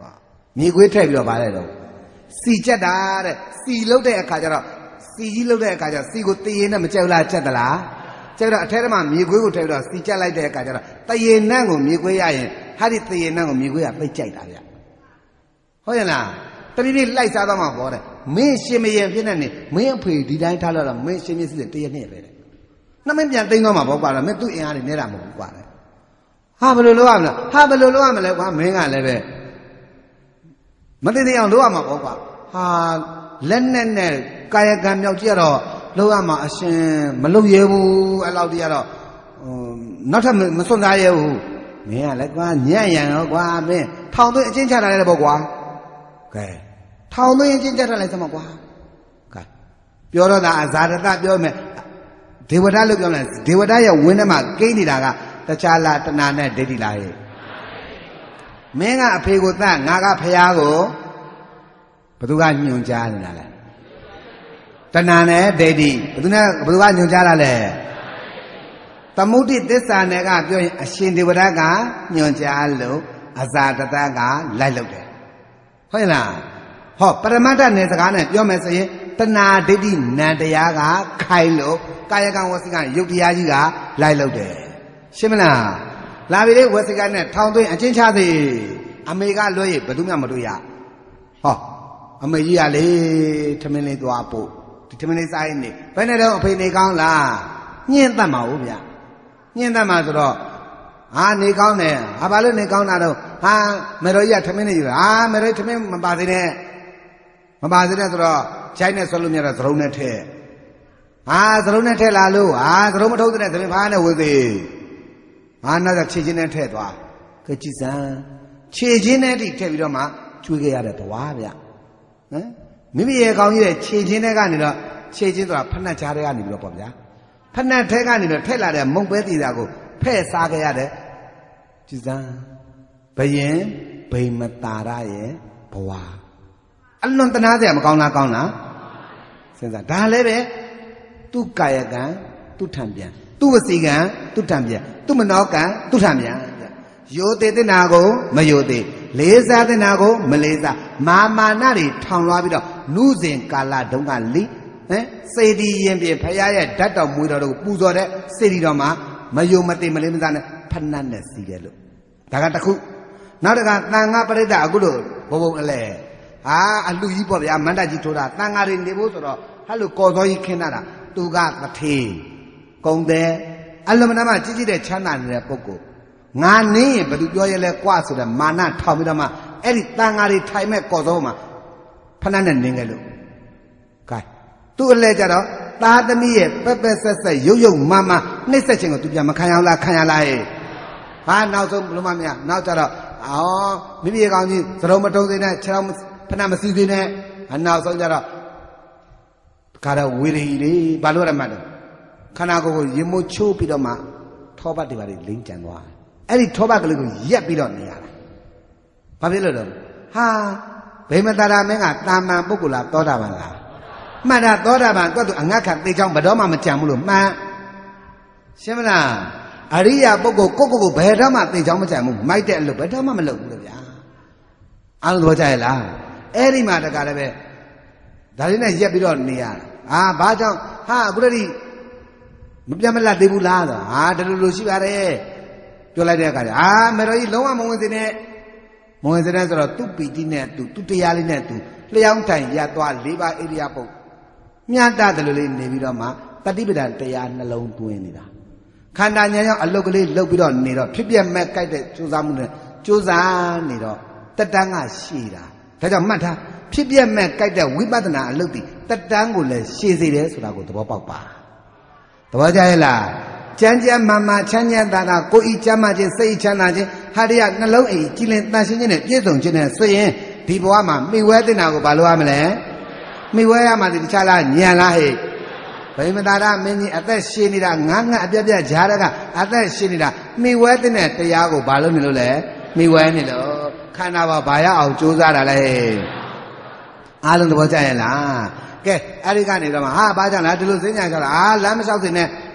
mì quế thay vì là bài đấy đâu xì chết đã đấy xì lâu đấy cả cho xì lâu đấy cả cho xì của tiền nó mới chơi là chết là chơi là thế mà mì quế của thay vì là xì chết lại đấy cả cho tiền năng của mì quế ai hay tiền năng của mì quế à phải chạy đã vậyဟုတ်ရလားတပိပိလိုက်စားတော့မှာပေါ့တဲ့မင်းရှင်မရင်ဖြစ်နေမင်းအဖေဒီတိုင်းထားလို့မင်းရှင်မစီတရနှစ်ပဲတဲ့နှမင်းပြန်သိမ်းတော့မှာပေါ့ကွာလားမင်းသူ့အင်အားတွေနေတာမဟုတ်ဘူးကွာလေဟာဘယ်လိုလုပ်ရမလဲဟာဘယ်လိုလုပ်ရမလဲကွာမင်းကလည်းပဲမသိသေးအောင်လုပ်ရမှာပေါ့ကွာဟာလက်နဲ့ကာယကံမြောက်ကြည့်တော့လုပ်ရမှာအရှင်မလုပ်ရဘူးအဲ့လောက်တည်းကတော့နောက်ထပ်မစွန့်စားရဘူးမင်းကလည်းကွာညံ့ရံရောကွာမင်းထောင်သွင်းအချင်းချတာလည်းပေါ့ကွာကဲထောင်သွင်းအချင်းချတာလည်းစမကွာကဲပြောတော့တာအဇာတတပြောမယ်ဒေဝဒလို့ပြောမယ်ဒေဝဒရဲ့ဝင်းထဲမှာကိန်းနေတာကတခြားလားတဏှာနဲ့ဒိဋ္ဌိလားဟဲ့မင်းကအဖေကိုတတ်ငါကဖះကိုဘသူကညွန်ကြားနေတာလဲတဏှာနဲ့ဒိဋ္ဌိဘသူကညွန်ကြားတာလဲသမုဒိသစ္စာနဲ့ကပြောရင်အရှင်ဒေဝဒကညွန်ကြားလို့အဇာတတကလိုက်လုပ်တယ်ဟုတ်လားဟောပရမတ္ထနယ်စကားနဲ့ပြောမယ်ဆိုရင်တဏှာဒိဋ္ဌိနံတရားကခိုင်လို့ကာယကံဝစီကံယုတ်တရားကြီးကလိုက်လုပ်တယ်ရှင်းမလားလာပြီလေဝစီကံနဲ့ထောင်သွင်းအချင်းချသည်အမေကလွှဲရဘယ်သူမှမတွေ့ရဟောအမေကြီးကလေထမင်းလေးသွားပို့ဒီထမင်းလေးစားရင်နေဘယ်နဲ့တော့အဖေနေကောင်းလားညှင်းတတ်မှာဟုတ်ဗျညှင်းတတ်မှာဆိုတော့ဟာနေကောင်းတယ်ဟာဘာလို့နေကောင်းတာတော့ဟာမေတော်ကြီးကထမင်းနေယူတာဟာမေတော်ထမင်းမပါသေးနဲ့မပါသေးနဲ့ဆိုတော့ခြိုက်နဲ့ဆွလို့မြတ်တော့သရုံနဲ့ထဲဟာသရုံနဲ့ထဲလာလို့ဟာသရုံမထုတ်တဲ့သမီးဖားနဲ့ဝေသေးဟာနောက်ကခြေချင်းနဲ့ထဲသွားကဲကြည်စံခြေချင်းနဲ့တိထည့်ပြီးတော့မှကျွေးခဲ့ရတဲ့ဘဝဗျဟမ်မိမိရဲ့ကောင်းကြီးရဲ့ခြေချင်းတွေကနေတော့ခြေချင်းဆိုတာဖက်နှက်ချားတွေကနေပြီးတော့ပေါ့ဗျာဖက်နှက်ထဲကနေတော့ထက်လာတဲ့မုံပဲတီတာကိုဖဲ့စားခဲ့ရတဲ့ကြည်စံဘယင်ဗိမတာရရဲ့ဘဝအလွန်တနာစရာမကောင်းလားကောင်းလားစဉ်းစားဒါလည်းပဲသူ့ကာယကံသူ့ထံပြန်သူ့ဝစီကံသူ့ထံပြန်သူ့မနောကံသူ့ထံပြန်ယောတေတနာကိုမယောတေလေးစားတဲ့နာကိုမလေးစားမာနတွေထောင်လွှားပြီးတော့နုစဉ်ကာလတုန်းကလိစေတီရင်ပြင်ဖရာရဲ့ဓာတ်တော်မွေတော်တို့ပူဇော်တဲ့စေတီတော်မှာမယုံမသိမလေးမစားနဲ့ဖဏတ်နဲ့စီးတယ်လို့ဒါကတစ်ခုနောက်တစ်ခါတန်ဃာပရိသတ်အခုလို့ဘုံဘုံအလဲဟာအလှကြီးပေါ့ဗျာမန္တကြီးထိုးတာတန်ဃာတွေနေဖို့ဆိုတော့ဟဲ့လို့ကော်စောကြီးခင်းတာသူကတထေကုံတဲ့အလမနာမကြီးကြီးတဲ့ချမ်းသာနေတဲ့ပုဂ္ဂိုလ်ငါနင်းရင်ဘယ်သူပြောရဲလဲကွာဆိုတဲ့မာနထောင်ပြီးတော့မှအဲ့ဒီတန်ဃာတွေထိုင်မဲ့ကော်စောမှာဖဏတ်နဲ့နင်းခဲ့လို့ကဲသူ့အလဲကြတော့သားသမီးရဲ့ပက်ပက်ဆက်ဆက်ရုပ်ရုပ်မမနှိမ့်ဆက်ခြင်းကိုသူပြန်မခံရလားခံရလားဟဲ့ဟာနောက်ဆုံးဘလို့မမရနောက်ကြတော့မိမိကောင်ကြီးသရုံမတုံးသေးနဲ့ခြေထောက်ဖဏမစီသေးနဲ့နောက်ဆုံးကြတော့ကာရဝေရီလေးဘာလို့ရမှတ်တော့ခန္ဓာကိုယ်ကိုရေမိုးချိုးပြီးတော့မှထောပတ်တွေပါလိမ့်ကြံသွားအဲ့ဒီထောပတ်ကလေးကိုရက်ပြီးတော့နေရတာဘာဖြစ်လို့လဲဟာဗိမတာရမင်းကတာမန်ပုဂ္ဂိုလ်လားသောတာပန်လားမှတ်တာသောတာပန်တွတ်သူအငတ်ခံသေချောင်းဘယ်တော့မှမကြံဘူးလို့မှန်ရှင်းမလားအရိယာပုဂ္ဂိုလ်ကိုဘယ်တော့မှသေချောင်းမကြံဘူးမိုက်တဲ့အလုပ်ဘယ်တော့မှမလုပ်ဘူးလို့ဗျာအားလုံးသဘောကျရဲ့လားအဲ့ဒီမှာတခါလည်းပဲဒါလေးနဲ့ရက်ပြီးတော့နေရတာဘာကြောင့်ဟာအခုတည်းမပြတ်မလတ်သေးဘူးလားဆိုဟာတလူလူရှိပါတယ်ပြောလိုက်တဲ့အခါကျမေတော်ကြီးလုံးဝမဝင်စေနဲ့မဝင်စေနဲ့ဆိုတော့သူ့ပီတိနဲ့သူတရားလေးနဲ့သူလျှောင်းတိုင်ရသွား၄ပါးဣရိယာပုတ်မြတ်တယ်လို့လေးနေပြီးတော့မှတတိပဒံတရားနှလုံးသွင်းနေတာခန္ဓာဉာဏ်ကြောင့်အလုတ်ကလေးလှုပ်ပြီးတော့နေတော့ဖြစ်ပြမဲ့ကြိုက်တဲ့ကြိုးစားမှုနဲ့ကြိုးစားနေတော့တက်တန်းကရှည်တာဒါကြောင့်မှတ်ထားဖြစ်ပြမဲ့ကြိုက်တဲ့ဝိပဿနာအလုတ်ဒီတက်တန်းကိုလည်းရှည်စေတယ်ဆိုတာကိုသဘောပေါက်ပါသဘောကျရဲ့လားကျမ်းကျမ်းမာမာချမ်းချမ်းသာသာကိုယ်ဤချမ်းသာခြင်းစိတ်ချမ်းသာခြင်းဟာတရားနှလုံးအိမ်ကြည်လင်တန်ရှင်းခြင်းနဲ့ပြည့်စုံခြင်းနဲ့ဆိုရင်ဒီဘဝမှာမိဝဲတင်တာကိုဘာလို့ရမလဲမိဝဲရမှာဒီတခြားလားညံလားဟဲ့ဗိမတာရမင်းကြီးအသက်ရှင်နေတာငါးငါအပြက်ပြက်ဂျားကအသက်ရှင်နေတာမိဝဲတင်တဲ့တရားကိုဘာလို့နေလို့လဲမိဝဲနေလို့ခန္ဓာဘာရအောင်ကြိုးစားတာလဲအားလုံးသဘောကျရဲ့လားကဲအဲ့ဒီကနေတော့ဟာဘာကြောင့်လဲဒီလိုစဉ္ညာကြတာလမ်းမလျှောက်စင်နဲ့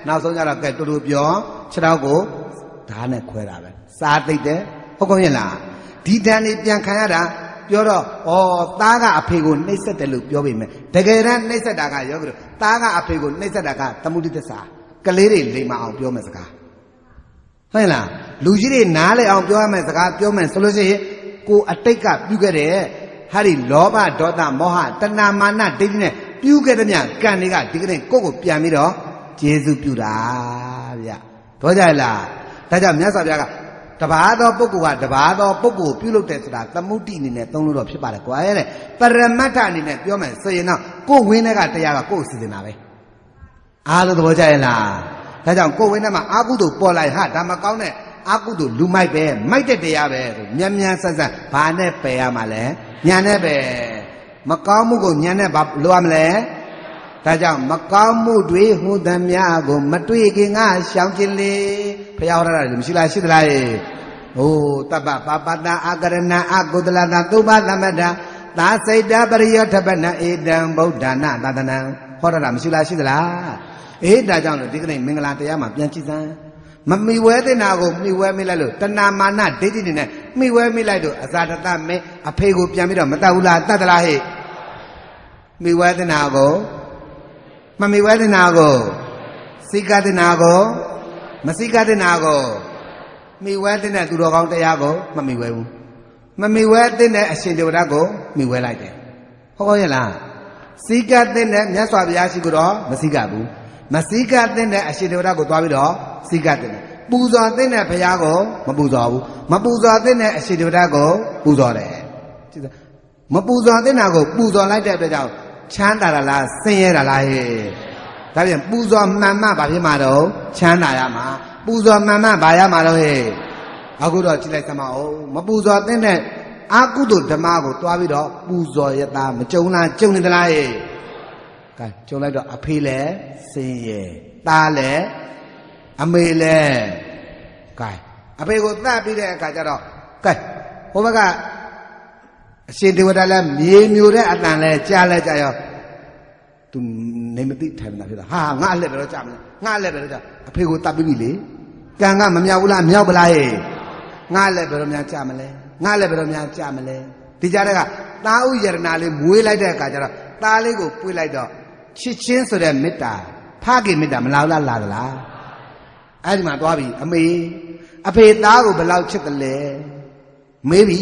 nào xong ra là cái tôi biểu cho đâu cô đá này khỏe ra vậy xa tít đấy không có gì là đi đàn điပြန်khai raပြောတော့ဩသားကအဖေကိုနှိမ့်ဆက်တယ်လို့ပြောပေမဲ့တကယ်တမ်းနှိမ့်ဆက်တာကယောဂီတို့သားကအဖေကိုနှိမ့်ဆက်တာကသမုဒိသစ္စာကလေးတွေလိမ္မာအောင်ပြောမယ်စကားဟုတ်လားလူကြီးတွေနားလဲအောင်ပြောရမယ်စကားပြောမယ်ဆိုလို့ရှိရင်ကိုအတိတ်ကပြုခဲ့တဲ့ဟာဒီလောဘဒေါသမောဟတဏမာနဒိဋ္ဌိနဲ့ပြုခဲ့တဲ့မြတ်ကံတွေကဒီကနေ့ကိုယ့်ကိုပြန်ပြီးတော့ကျေစုပြုတာဗျတော့ကြလားဒါကြောင့်မြတ်စွာဘုရားကတဘာသောပုဂ္ဂိုလ်ကတဘာသောပုဂ္ဂိုလ်ပြုလုပ်တယ်ဆိုတာသမုဒ္ဒိအနေနဲ့သုံးလို့တော့ဖြစ်ပါတယ်ကွာတဲ့ပရမတ္ထအနေနဲ့ပြောမယ်ဆိုရင်တော့ကိုယ်ဝင်းတဲ့ကတရားကကိုယ်စီစဉ်တာပဲအားလုံးသဘောကျရဲ့လားဒါကြောင့်ကိုယ်ဝင်းထဲမှာအာကုသို့ပေါ်လိုက်ဟာဒါမကောင်းတဲ့အာကုသို့လူမိုက်ပဲမိုက်တဲ့တရားပဲဆိုမြန်မြန်ဆန်းဆန်းဘာနဲ့ပယ်ရမှာလဲညာနဲ့ပဲမကောင်းမှုကိုညာနဲ့ဘာလိုရမလဲဒါကြောင့်မကောင်းမှုတွေဟူသမျှကိုမတွေ့ခင်ငါရှောင်ခြင်းလေဖျောက်ရတာမရှိလားရှိသလားဟိုတပ္ပပါပတအာကရဏအကုသလတာသုဘသမတ္တသာစိတ်တပရိယောထပနဧတံဗုဒ္ဓနာသတနံဟောရတာမရှိလားရှိသလားဒါကြောင့်လို့ဒီကနေ့မင်္ဂလာတရားမှာပြန်ကြည့်စမ်းမမိဝဲတဲ့နာကိုမိဝဲမိလိုက်လို့တဏမာနဒိဋ္ဌိနဲ့မိဝဲမိလိုက်လို့အဇာတတမဲအဖေကိုပြန်ပြီးတော့မတတ်ဘူးလားတတ်သလားဟဲ့မိဝဲတဲ့နာကိုမမိဝဲတဲ့နာကိုစိကတဲ့နာကိုမစိကတဲ့နာကိုမိဝဲတဲ့သူတော်ကောင်းတရားကိုမမိဝဲဘူးမမိဝဲတဲ့အရှင်တေဝရကိုမိဝဲလိုက်တယ်ဟုတ်ရဲ့လားစိကတဲ့မြတ်စွာဘုရားရှိခိုးတော့မစိကဘူးမစိကတဲ့အရှင်တေဝရကိုသွားပြီးတော့စိကတဲ့ပူဇော်တဲ့ဘုရားကိုမပူဇော်ဘူးမပူဇော်တဲ့အရှင်တေဝရကိုပူဇော်တယ်ကြည့်စမ်းမပူဇော်တဲ့နာကိုပူဇော်လိုက်တဲ့အတွက်ကြောင့်ချမ်းသာလားဆင်းရဲတာလားဟဲ့ဒါပြန်ပူဇော်မှန်မှဘာဖြစ်မှာတော့ချမ်းသာရမှာပူဇော်မှန်မှဘာရမှာတော့ဟဲ့အခုတော့ကြည့်လိုက်စမ်းပါဦးမပူဇော်တဲ့အာကုသိုလ်ဓမ္မကိုတွားပြီးတော့ပူဇော်ရတာမကြုံလားကြုံနေသလားဟဲ့ကဲကြုံလိုက်တော့အဖေလည်းဆင်းရဲသားလည်းအမေလည်းကဲအဖေကိုသတ်ပြီးတဲ့အခါကျတော့ကဲဟိုဘက်ကအရှင်ဒေဝတာလည်းမြေမျိုးတဲ့အတန်လဲကြားလဲကြားရောသူနေမသိထိုင်နေတာဖြစ်တာဟာငါအလက်ပဲတော့ကြားမလဲငါအလက်ပဲတော့ကြားအဖေကိုတတ်ပြီးပြီလေကံကမမြောက်ဘူးလားမြောက်ပလားဟဲ့ငါအလက်ပဲတော့များကြားမလဲငါအလက်ပဲတော့များကြားမလဲဒီကြားတဲ့ကသားဥယရနာလေးမွေးလိုက်တဲ့အခါကျတော့သားလေးကိုပွေးလိုက်တော့ချစ်ချင်းဆိုတဲ့မေတ္တာဖခင်မေတ္တာမလာဘူးလားလာသလားအဲ့ဒီမှာသွားပြီအမေအဖေသားကိုဘယ်လောက်ချစ်တယ်လဲမေးပြီ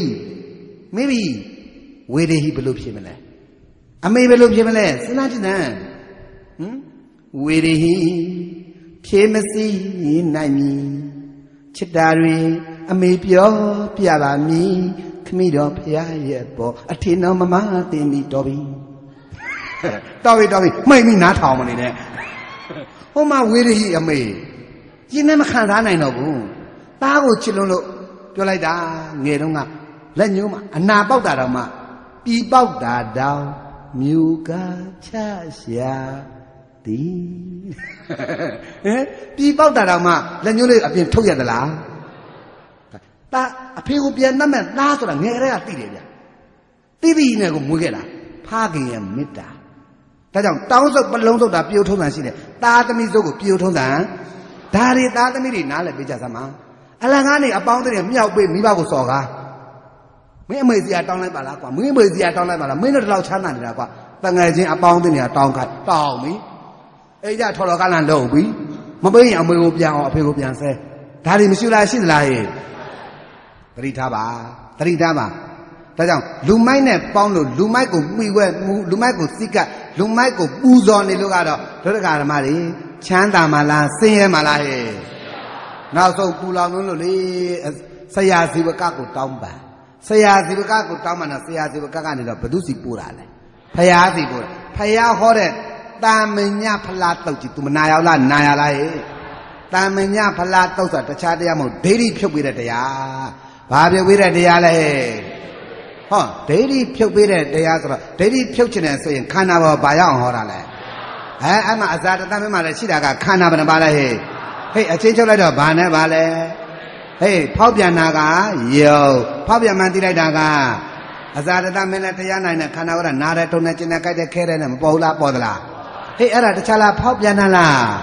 ဝေဒေဟိဘယ်လိုဖြစ်မလဲအမေဘယ်လိုဖြစ်မလဲစဉ်းစားကြည့်နံဝေဒေဟိဖြေမစီနိုင်မည်ချစ်တာတွေအမေပြောပြပါမည်ခမိတော်ဖရာရဲ့ပေါ်အထင်တော်မမသိမိတော်ပြီတော်ပြီမိတ်မိနားထောင်မနေနဲ့ဟိုမှာဝေဒေဟိအမေကျင်းနဲ့မခံစားနိုင်တော့ဘူးသားကိုချစ်လွန်းလို့ပြောလိုက်တာငယ်တုန်းကလက်ညှိုးမှာအနာပေါက်တာတော့မှပြီပေါက်တာတောင်မြူကားချရှာသည်ပြီပေါက်တာတောင်မှလက်ညှိုးလေးအပြင်ထုတ်ရသလားသားအဖေကိုပြန်နှက်မဲ့သားဆိုတာငယ်ကလေးကသိတယ်ဗျသိပြီးနဲ့ကိုမွေးခဲ့တာဖခင်ရဲ့မေတ္တာဒါကြောင့်တောင်းစုပ်ပလုံးစုပ်တာပြိုထုံးတာရှိတယ်သားသမီးစုပ်ကိုပြိုထုံးတာဒါတွေသားသမီးတွေနားလည်ပေးကြစမ်းပါအလကားနေအပေါင်းတွေမြောက်ပေးမိဘကိုစော်ကားမင်းအမေစီကတောင်းလိုက်ပါလားကွာမင်းအမေစီကတောင်းလိုက်ပါလားမင်းတို့တလောက်ချမ်းသာနေတာကွာတငယ်ချင်းအပေါင်းတွေတောင်းခိုင်းတောင်းပြီအဲ့ကြထော်တော်ကလန်လုံးပြီမပေးရင်အမေကိုပြန်အောင်အဖေကိုပြန်ဆဲဒါတွေမရှိလားရှိသလားဟဲ့သတိထားပါဒါကြောင့်လူမိုက်နဲ့ပေါင်းလို့လူမိုက်ကိုမှီဝဲလူမိုက်ကိုစိကလူမိုက်ကိုပူဇော်နေလို့ကတော့ဒုက္ခဓမ္မတွေချမ်းသာမှလားဆင်းရဲမှလားဟဲ့နောက်ဆုံးပူလောင်လို့လေဆရာဇီဝကကိုတောင်းပန်ဆရာဇီဝကကိုတောင်းပန်တော့ဆရာဇီဝကကနေတော့ဘသူစီပို့တာလဲဖယားစီပို့တာဖယားဟောတဲ့တာမညဖလားတုတ်ကြီး तू မနာရောက်လားနာရလားဟဲ့တာမညဖလားတုတ်ဆိုတာတခြားတရားမဟုတ်ဒိဋ္ဌိဖြုတ်ပေးတဲ့တရားဘာဖြုတ်ပေးတဲ့တရားလဲဟောဒိဋ္ဌိဖြုတ်ပေးတဲ့တရားဆိုတော့ဒိဋ္ဌိဖြုတ်ချင်တယ်ဆိုရင်ခန္ဓာဘောဘာရောက်အောင်ဟောတာလဲအဲ့မှာအဇာတတမင်းမှာလည်းရှိတာကခန္ဓာဘယ်နှပါလဲဟဲ့ဟေးအချင်းချုပ်လိုက်တော့ဘာနဲ့ပါလဲဟေးဖောက်ပြန်တာကယုံဖောက်ပြန်မှန်သိလိုက်တာကအဇာတတမင်းနဲ့တရားနိုင်တဲ့ခန္ဓာကနားတဲ့ထုံနဲ့ကျင်နဲ့ကြိုက်တဲ့ခဲတဲ့နဲ့မပေါ်ဘူးလားပေါ်သလားဟေးအဲ့ဒါတခြားလားဖောက်ပြန်တာလားဟ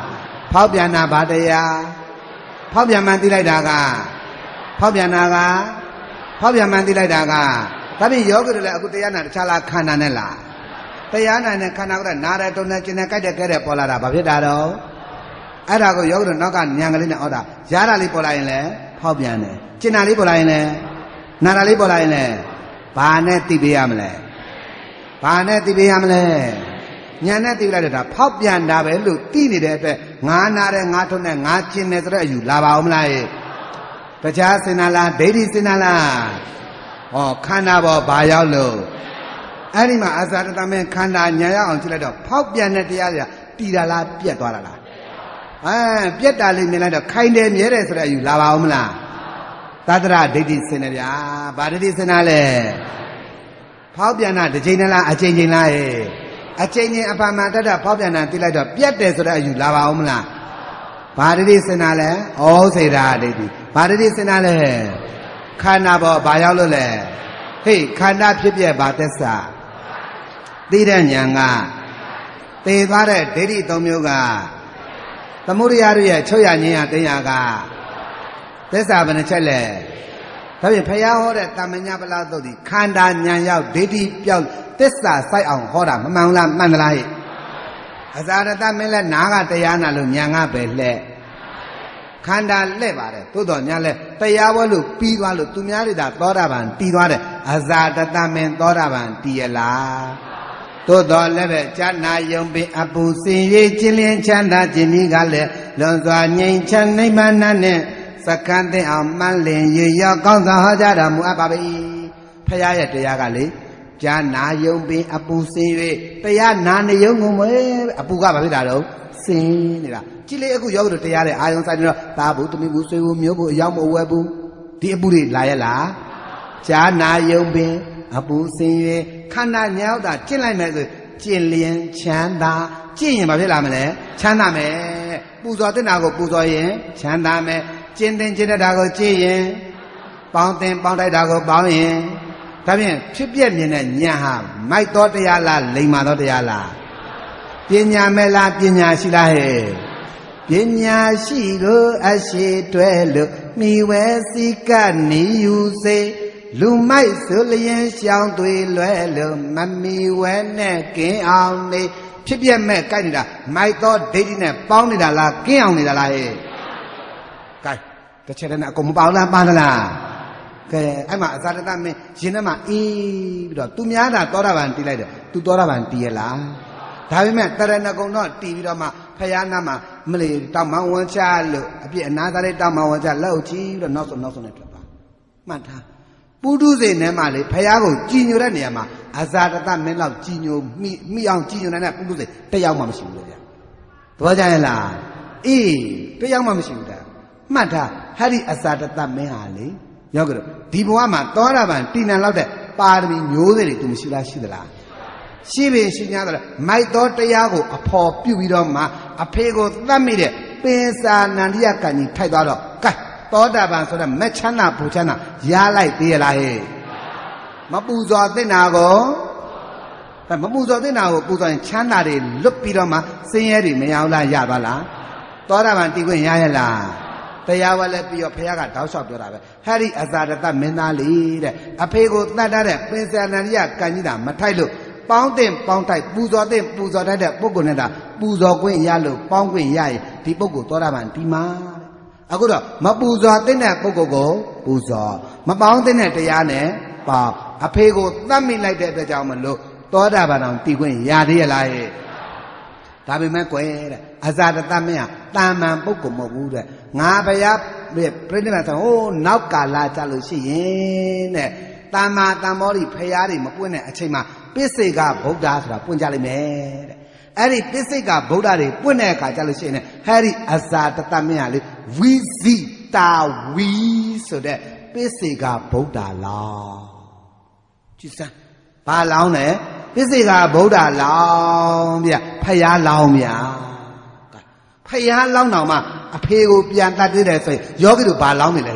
ဖောက်ပြန်တာဘာတရားဖောက်ပြန်မှန်သိလိုက်တာကဖောက်ပြန်တာကဖောက်ပြန်မှန်သိလိုက်တာကဒါပြင်ယောဂီတွေလည်းအခုတရားနာတခြားလားခန္ဓာနဲ့လားတရားနာနဲ့ခန္ဓာကနားတယ်တုံနဲ့ကျင်နဲ့ကြိုက်တယ်ကဲတယ်ပေါ်လာတာဘာဖြစ်တာတော့အဲ့ဒါကိုယောဂီတွေနောက်ကညံကလေးနဲ့ဩတာရတာလေးပေါ်လာရင်လည်းဖောက်ပြန်တယ်ကျင်တာလေးပေါ်လာရင်လည်းနာတာလေးပေါ်လာရင်လည်းဘာနဲ့သိပေးရမလဲဘာနဲ့သိပေးရမလဲညာနဲ့သိလိုက်တာဖောက်ပြန်တာပဲလို့သိနေတဲ့အတွက်ငါနာတယ်ငါထုံနဲ့ငါကျင်တယ်ဆိုတဲ့အယူလာပါအောင်မလားတရားစင်နာလားဒိဋ္ဌိစင်နာလားဟောခန္ဓာပေါ်ဘာရောက်လို့အဲ့ဒီမှာအာဇာတတမင်းခန္ဓာညာရောက်အောင်ကြည့်လိုက်တော့ဖောက်ပြန်တဲ့တရားတွေကတည်တာလားပြက်သွားတာလားပြက်တာလေးမြင်လိုက်တော့ခိုင်တယ်မြဲတယ်ဆိုတဲ့အယူလာပါအောင်မလားသတ္တရဒိဋ္ဌိစင်တယ်ဗျာဗာဒိဋ္ဌိစင်နာလဲဖောက်ပြန်တာတစ်ချိန်နဲ့လားအချိန်ချင်းလားအချိန်ချင်းအပ္ပမတ္တဖောက်ပြန်တာသိလိုက်တော့ပြက်တယ်ဆိုတဲ့အယူလာပါအောင်မလားဗာဒိဋ္ဌိစင်နာလဲဩစေတာဒိဋ္ဌိဗာဒိဋ္ဌိစင်နာလဲခန္ဓာပေါ်ဘာရောက်လို့လဲဟေ့ခန္ဓာဖြစ်ပြဘာသစ္စာသိတဲ့ဉာဏ်ကသိသွားတဲ့ဒိဋ္ဌိ၃မျိုးကသမုဒိယရဲ့ချုပ်ရငြင်းရသိရကသစ္စာဘယ်နှချက်လဲဒါဖြင့်ဘုရားဟောတဲ့တမညာပလာသုတ်ဒီခန္ဓာဉာဏ်ရောက်ဒိဋ္ဌိပြောက်သစ္စာစိုက်အောင်ဟောတာမမှန်လားမှန်သလားဟဲ့အဇာရတမင်းလဲနားကတရားနာလို့ဉာဏ်ကပဲလှဲ့ခန္ဓာလှဲ့ပါတယ်သို့တော်ညာလဲတရားပွဲလို့ပြီးသွားလို့သူများတွေသာသောတာပန်တည်သွားတယ်အဇာတတမင်းသောတာပန်တည်ရလားသို့တော်လည်းပဲဈာနာယုံပင်အပူစင်ရေးခြင်းလင်းချမ်းသာခြင်းဤကလည်းလွန်စွာငြိမ်ချမ်းနိဗ္ဗာန်နဲ့စကံသိအောင်မှန်လင်ရရောက်ကောင်းစွာဟောကြားတော်မူအပ်ပါ၏ဖရာရဲ့တရားကလေဈာနာယုံပင်အပူစင်၍တရားနာနေယုံငုံပဲအပူကဘာဖြစ်တာတော့စင်နေတာကြည်လေအခုယောဂီတို့တရားတဲ့အာယုံဆိုင်နေတော့သာဘူးတမိဘူးဆွေဘူးမျိုးဘူးအယောက်မဝဲဘူးဒီအပူတွေလာရလားဈာနာယုံပင်အပူစင်၍ခန္ဓာညောက်တာကျင့်လိုက်မယ်ဆိုကျင့်လျင်ချမ်းသာကျင့်ရင်ဘာဖြစ်လာမလဲချမ်းသာမယ်ပူဇော်တဲ့နာကိုပူဇော်ရင်ချမ်းသာမယ်ကျင့်တဲ့တာကိုကျင့်ရင်ပေါင်းတင်ပေါင်းတိုက်တာကိုပေါင်းရင်ဒါဖြင့်ဖြစ်ပြမြင်တဲ့ဉာဏ်ဟာမိုက်တော်တရားလားလိမ္မာတော်တရားလားပညာမဲ့လားပညာရှိလားဟဲ့ပညာရှိကိုအရှိတွဲလို့မိဝဲစီကနေယူစေလူမိုက်ဆိုလျင်ရှောင်းသွေလွဲလို့မမီဝဲနဲ့ကင်းအောင်နေဖြစ်ပြမဲ့ကြိုက်နေတာမိုက်တော်ဒိဋ္ဌိနဲ့ပေါင်းနေတာလားကင်းအောင်နေတာလားဟဲ့ကဲတစ်ချက်တည်းနဲ့အကုန်မပေါင်းလားပါလားကဲအဲ့မှာအဇာတတမင်းရင်ထဲမှာအေးပြီးတော့သူများတာသောတာပန်တီးလိုက်တယ်သူသောတာပန်တီးရလားဒါပေမဲ့တရဏဂုံတော့တီးပြီးတော့မှဖယားနာမှာမလီတောင်မောင်ဝန်းချလို့အပြစ်အနာသားလေးတောင်မောင်ဝန်းချလောက်ချီပြီးတော့နောက်ဆုံးနဲ့ထွက်သွားမှတ်ထားပုထုဇဉ်ထဲမှာလေဖယားကိုကြည်ညိုတဲ့နေရာမှာအဇာတတမင်းလောက်ကြည်ညိုမိအောင်ကြည်ညိုတဲ့ပုထုဇဉ်တယောက်မှမရှိဘူးလေဗျာသဘောကျရဲ့လားအေးတယောက်မှမရှိဘူးတဲ့မှတ်ထားဟာဒီအဇာတတမင်းဟာလေရောက်ကြတော့ဒီဘဝမှာသောတာပန်တည်နံလောက်တဲ့ပါရမီမျိုးစေ့တွေသူမရှိလားရှိသလားရှိပင်ရှိ냐တော့မိုက်တော်တရားကိုအဖော်ပြုပြီးတော့မှအဖေကိုသတ်မိတဲ့ပင်စာနန္ဒီယကံကြီးထိုက်သွားတော့ကဲသောတာပန်ဆိုတဲ့မက်ချမ်းသာပူချမ်းသာရလိုက်သေးရလားဟဲ့မပူဇော်သင့်တာကိုမပူဇော်သင့်တာကိုပူဇော်ရင်ချမ်းသာတွေလွတ်ပြီးတော့မှဆင်းရဲတွေမရအောင်လားရသွားလားသောတာပန်တည်ခွင့်ရရလားတရားဝဲလဲပြီးတော့ဘုရားကတောက်လျှောက်ပြောတာပဲဟဲ့ဒီအဇာတတမင်းသားလေးတဲ့အဖေကိုတတ်တဲ့ပင်စာနန္ဒီယကံကြီးတာမထိုက်လို့ပေါင်းတင်ပေါင်းတိုက်ပူဇော်တဲ့ပူဇော်တတ်တဲ့ပုဂ္ဂိုလ်နဲ့တာပူဇော်ခွင့်ရလို့ပေါင်းခွင့်ရရင်ဒီပုဂ္ဂိုလ်သောတာပန်ဒီမှာအခုတော့မပူဇော်တဲ့ပုဂ္ဂိုလ်ကိုပူဇော်မပေါင်းတဲ့တရားနဲ့ပေါင်းအဖေကိုတတ်မိလိုက်တဲ့အတွက်ကြောင့်မလို့သောတာပန်အောင်တည်ခွင့်ရသေးရလားဟဲ့ဒါပေမဲ့ကွယ်တဲ့အဇာတတမင်းဟာတာမန်ပုဂ္ဂိုလ်မဟုတ်ဘူးတဲ့ငါဘုရားပြိဋိဘံဆိုဟိုးနောက်ကာလကြလို့ရှိရင်တဲ့တမ္မာတမ္မောရိဖရာတွေမပွင့်တဲ့အချိန်မှာပိစိကဗုဒ္ဓဆိုတာပွင့်ကြလိမ့်မယ်တဲ့အဲ့ဒီပိစိကဗုဒ္ဓတွေပွင့်တဲ့အခါကြလို့ရှိရင်ဟဲ့ဒီအဇာတတမင်းဟာလေဝိဇိတာဝီဆိုတဲ့ပိစိကဗုဒ္ဓလောင်းကြည်စမ်းဘာလောင်းလဲပိစိကဗုဒ္ဓလောင်းဗျဖရာလောင်းဗျဖရာလောင်းတော်မှာအဖေကိုပြန်တတ်သေးတယ်ဆိုရင်ယောဂီတို့ဘာလောင်းနေလဲ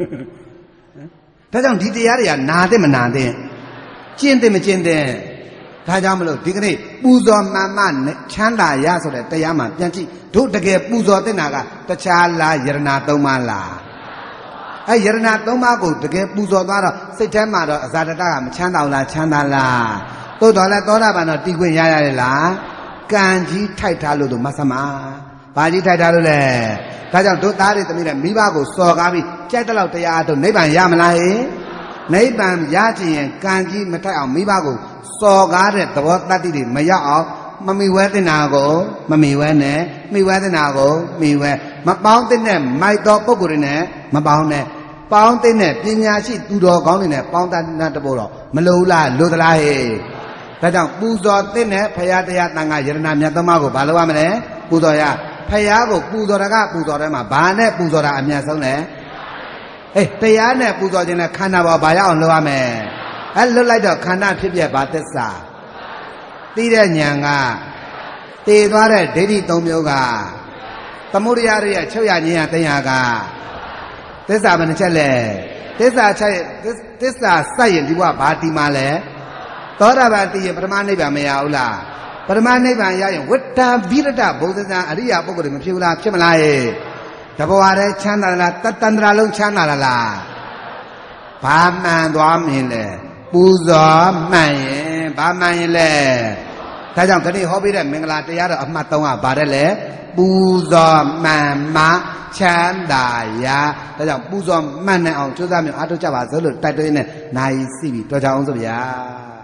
ဒါကြောင့်ဒီတရားတွေကနာတဲ့မနာတဲ့ကျင့်တဲ့မကျင့်တဲ့ဒါကြောင့်မလို့ဒီကနေ့ပူဇော်မှန်မှနဲ့ချမ်းသာရဆိုတဲ့တရားမှပြန်ကြည့်တို့တကယ်ပူဇော်တဲ့နာကတခြားလားယရဏသုံးပါးလားအဲယရဏသုံးပါးကိုတကယ်ပူဇော်သွားတော့စိတ်ထဲမှာတော့အဇာတတကမချမ်းသာဘူးလားချမ်းသာလားသို့တော်လည်းသောတာပန်တော့တည်ခွင့်ရရတယ်လားကံကြီးထိုက်ထားလို့တို့မဆမဘာကြီးထိုက်ထားလို့လဲဒါကြောင့်တို့သားတွေသမီးတွေမိဘကိုစော်ကားပြီးကြိုက်တဲ့လောက်တရားအထုတ်နိဗ္ဗာန်ရမလားဟင်နိဗ္ဗာန်ရချင်ရင်ကံကြီးမထိုက်အောင်မိဘကိုစော်ကားတဲ့သဘောတတ္တိတွေမရောက်အောင်မမိဝဲတင်နာကိုမမိဝဲနဲ့မိဝဲတင်နာကိုမိဝဲမပေါင်းတဲ့နဲ့မိုက်တော်ပုဂ္ဂိုလ်တွေနဲ့မပေါင်းနဲ့ပေါင်းတဲ့နဲ့ပညာရှိသူတော်ကောင်းတွေနဲ့ပေါင်းတတ်တတ်ဖို့တော့မလိုလားလိုသလားဟဲ့ဒါကြောင့်ပူဇော်တဲ့နဲ့ဖရာတရားတန်ခါယရဏမြတ်သမားကိုဘာလုပ်ရမလဲပူဇော်ရဖရာကိုပူဇော်တာကပူဇော်တယ်မှာဘာနဲ့ပူဇော်တာအမြတ်ဆုံးလဲတရားနဲ့ပူဇော်ခြင်းနဲ့ခန္ဓာပေါ်ဘာရအောင်လုပ်ရမယ်လွတ်လိုက်တော့ခန္ဓာဖြစ်ပြဘာသစ္စာသိတဲ့ဉာဏ်ကတည်သွားတဲ့ဒိဋ္ဌိ၃မျိုးကသမုဒိယရဲ့ချုပ်ရခြင်းရသိညာကသစ္စာဘယ်နှချက်လဲသစ္စာစိုက်ရင်ဒီဘဝဘာတီမှာလဲသောတာပန်တည်ရင်ပထမနိဗ္ဗာန်မရဘူးလားပထမနိဗ္ဗာန်ရရင်ဝတ္တဗိရတဘုဒ္ဓဇံအရိယာပုဂ္ဂိုလ်တွေမဖြစ်ဘူးလားဖြစ်မလားတဘဝတည်းချမ်းသာလားတတန္တရာလုံးချမ်းသာလားဘာမှန်သွားမင်းလဲပူဇော်မှန်ရင်ဘာမှန်ရင်လဲဒါကြောင့်ခဏဟောပေးတဲ့မင်္ဂလာတရားတော်အမှတ်3ကဘာတဲ့လဲပူဇော်မှန်မှချမ်းသာရာဒါကြောင့်ပူဇော်မှန်နိုင်အောင်ကြိုးစားမြတ်အားထုတ်ကြပါစို့လို့တိုက်တွန်းနေနိုင်စီပြီတော်ကြအောင်စို့ဗျာ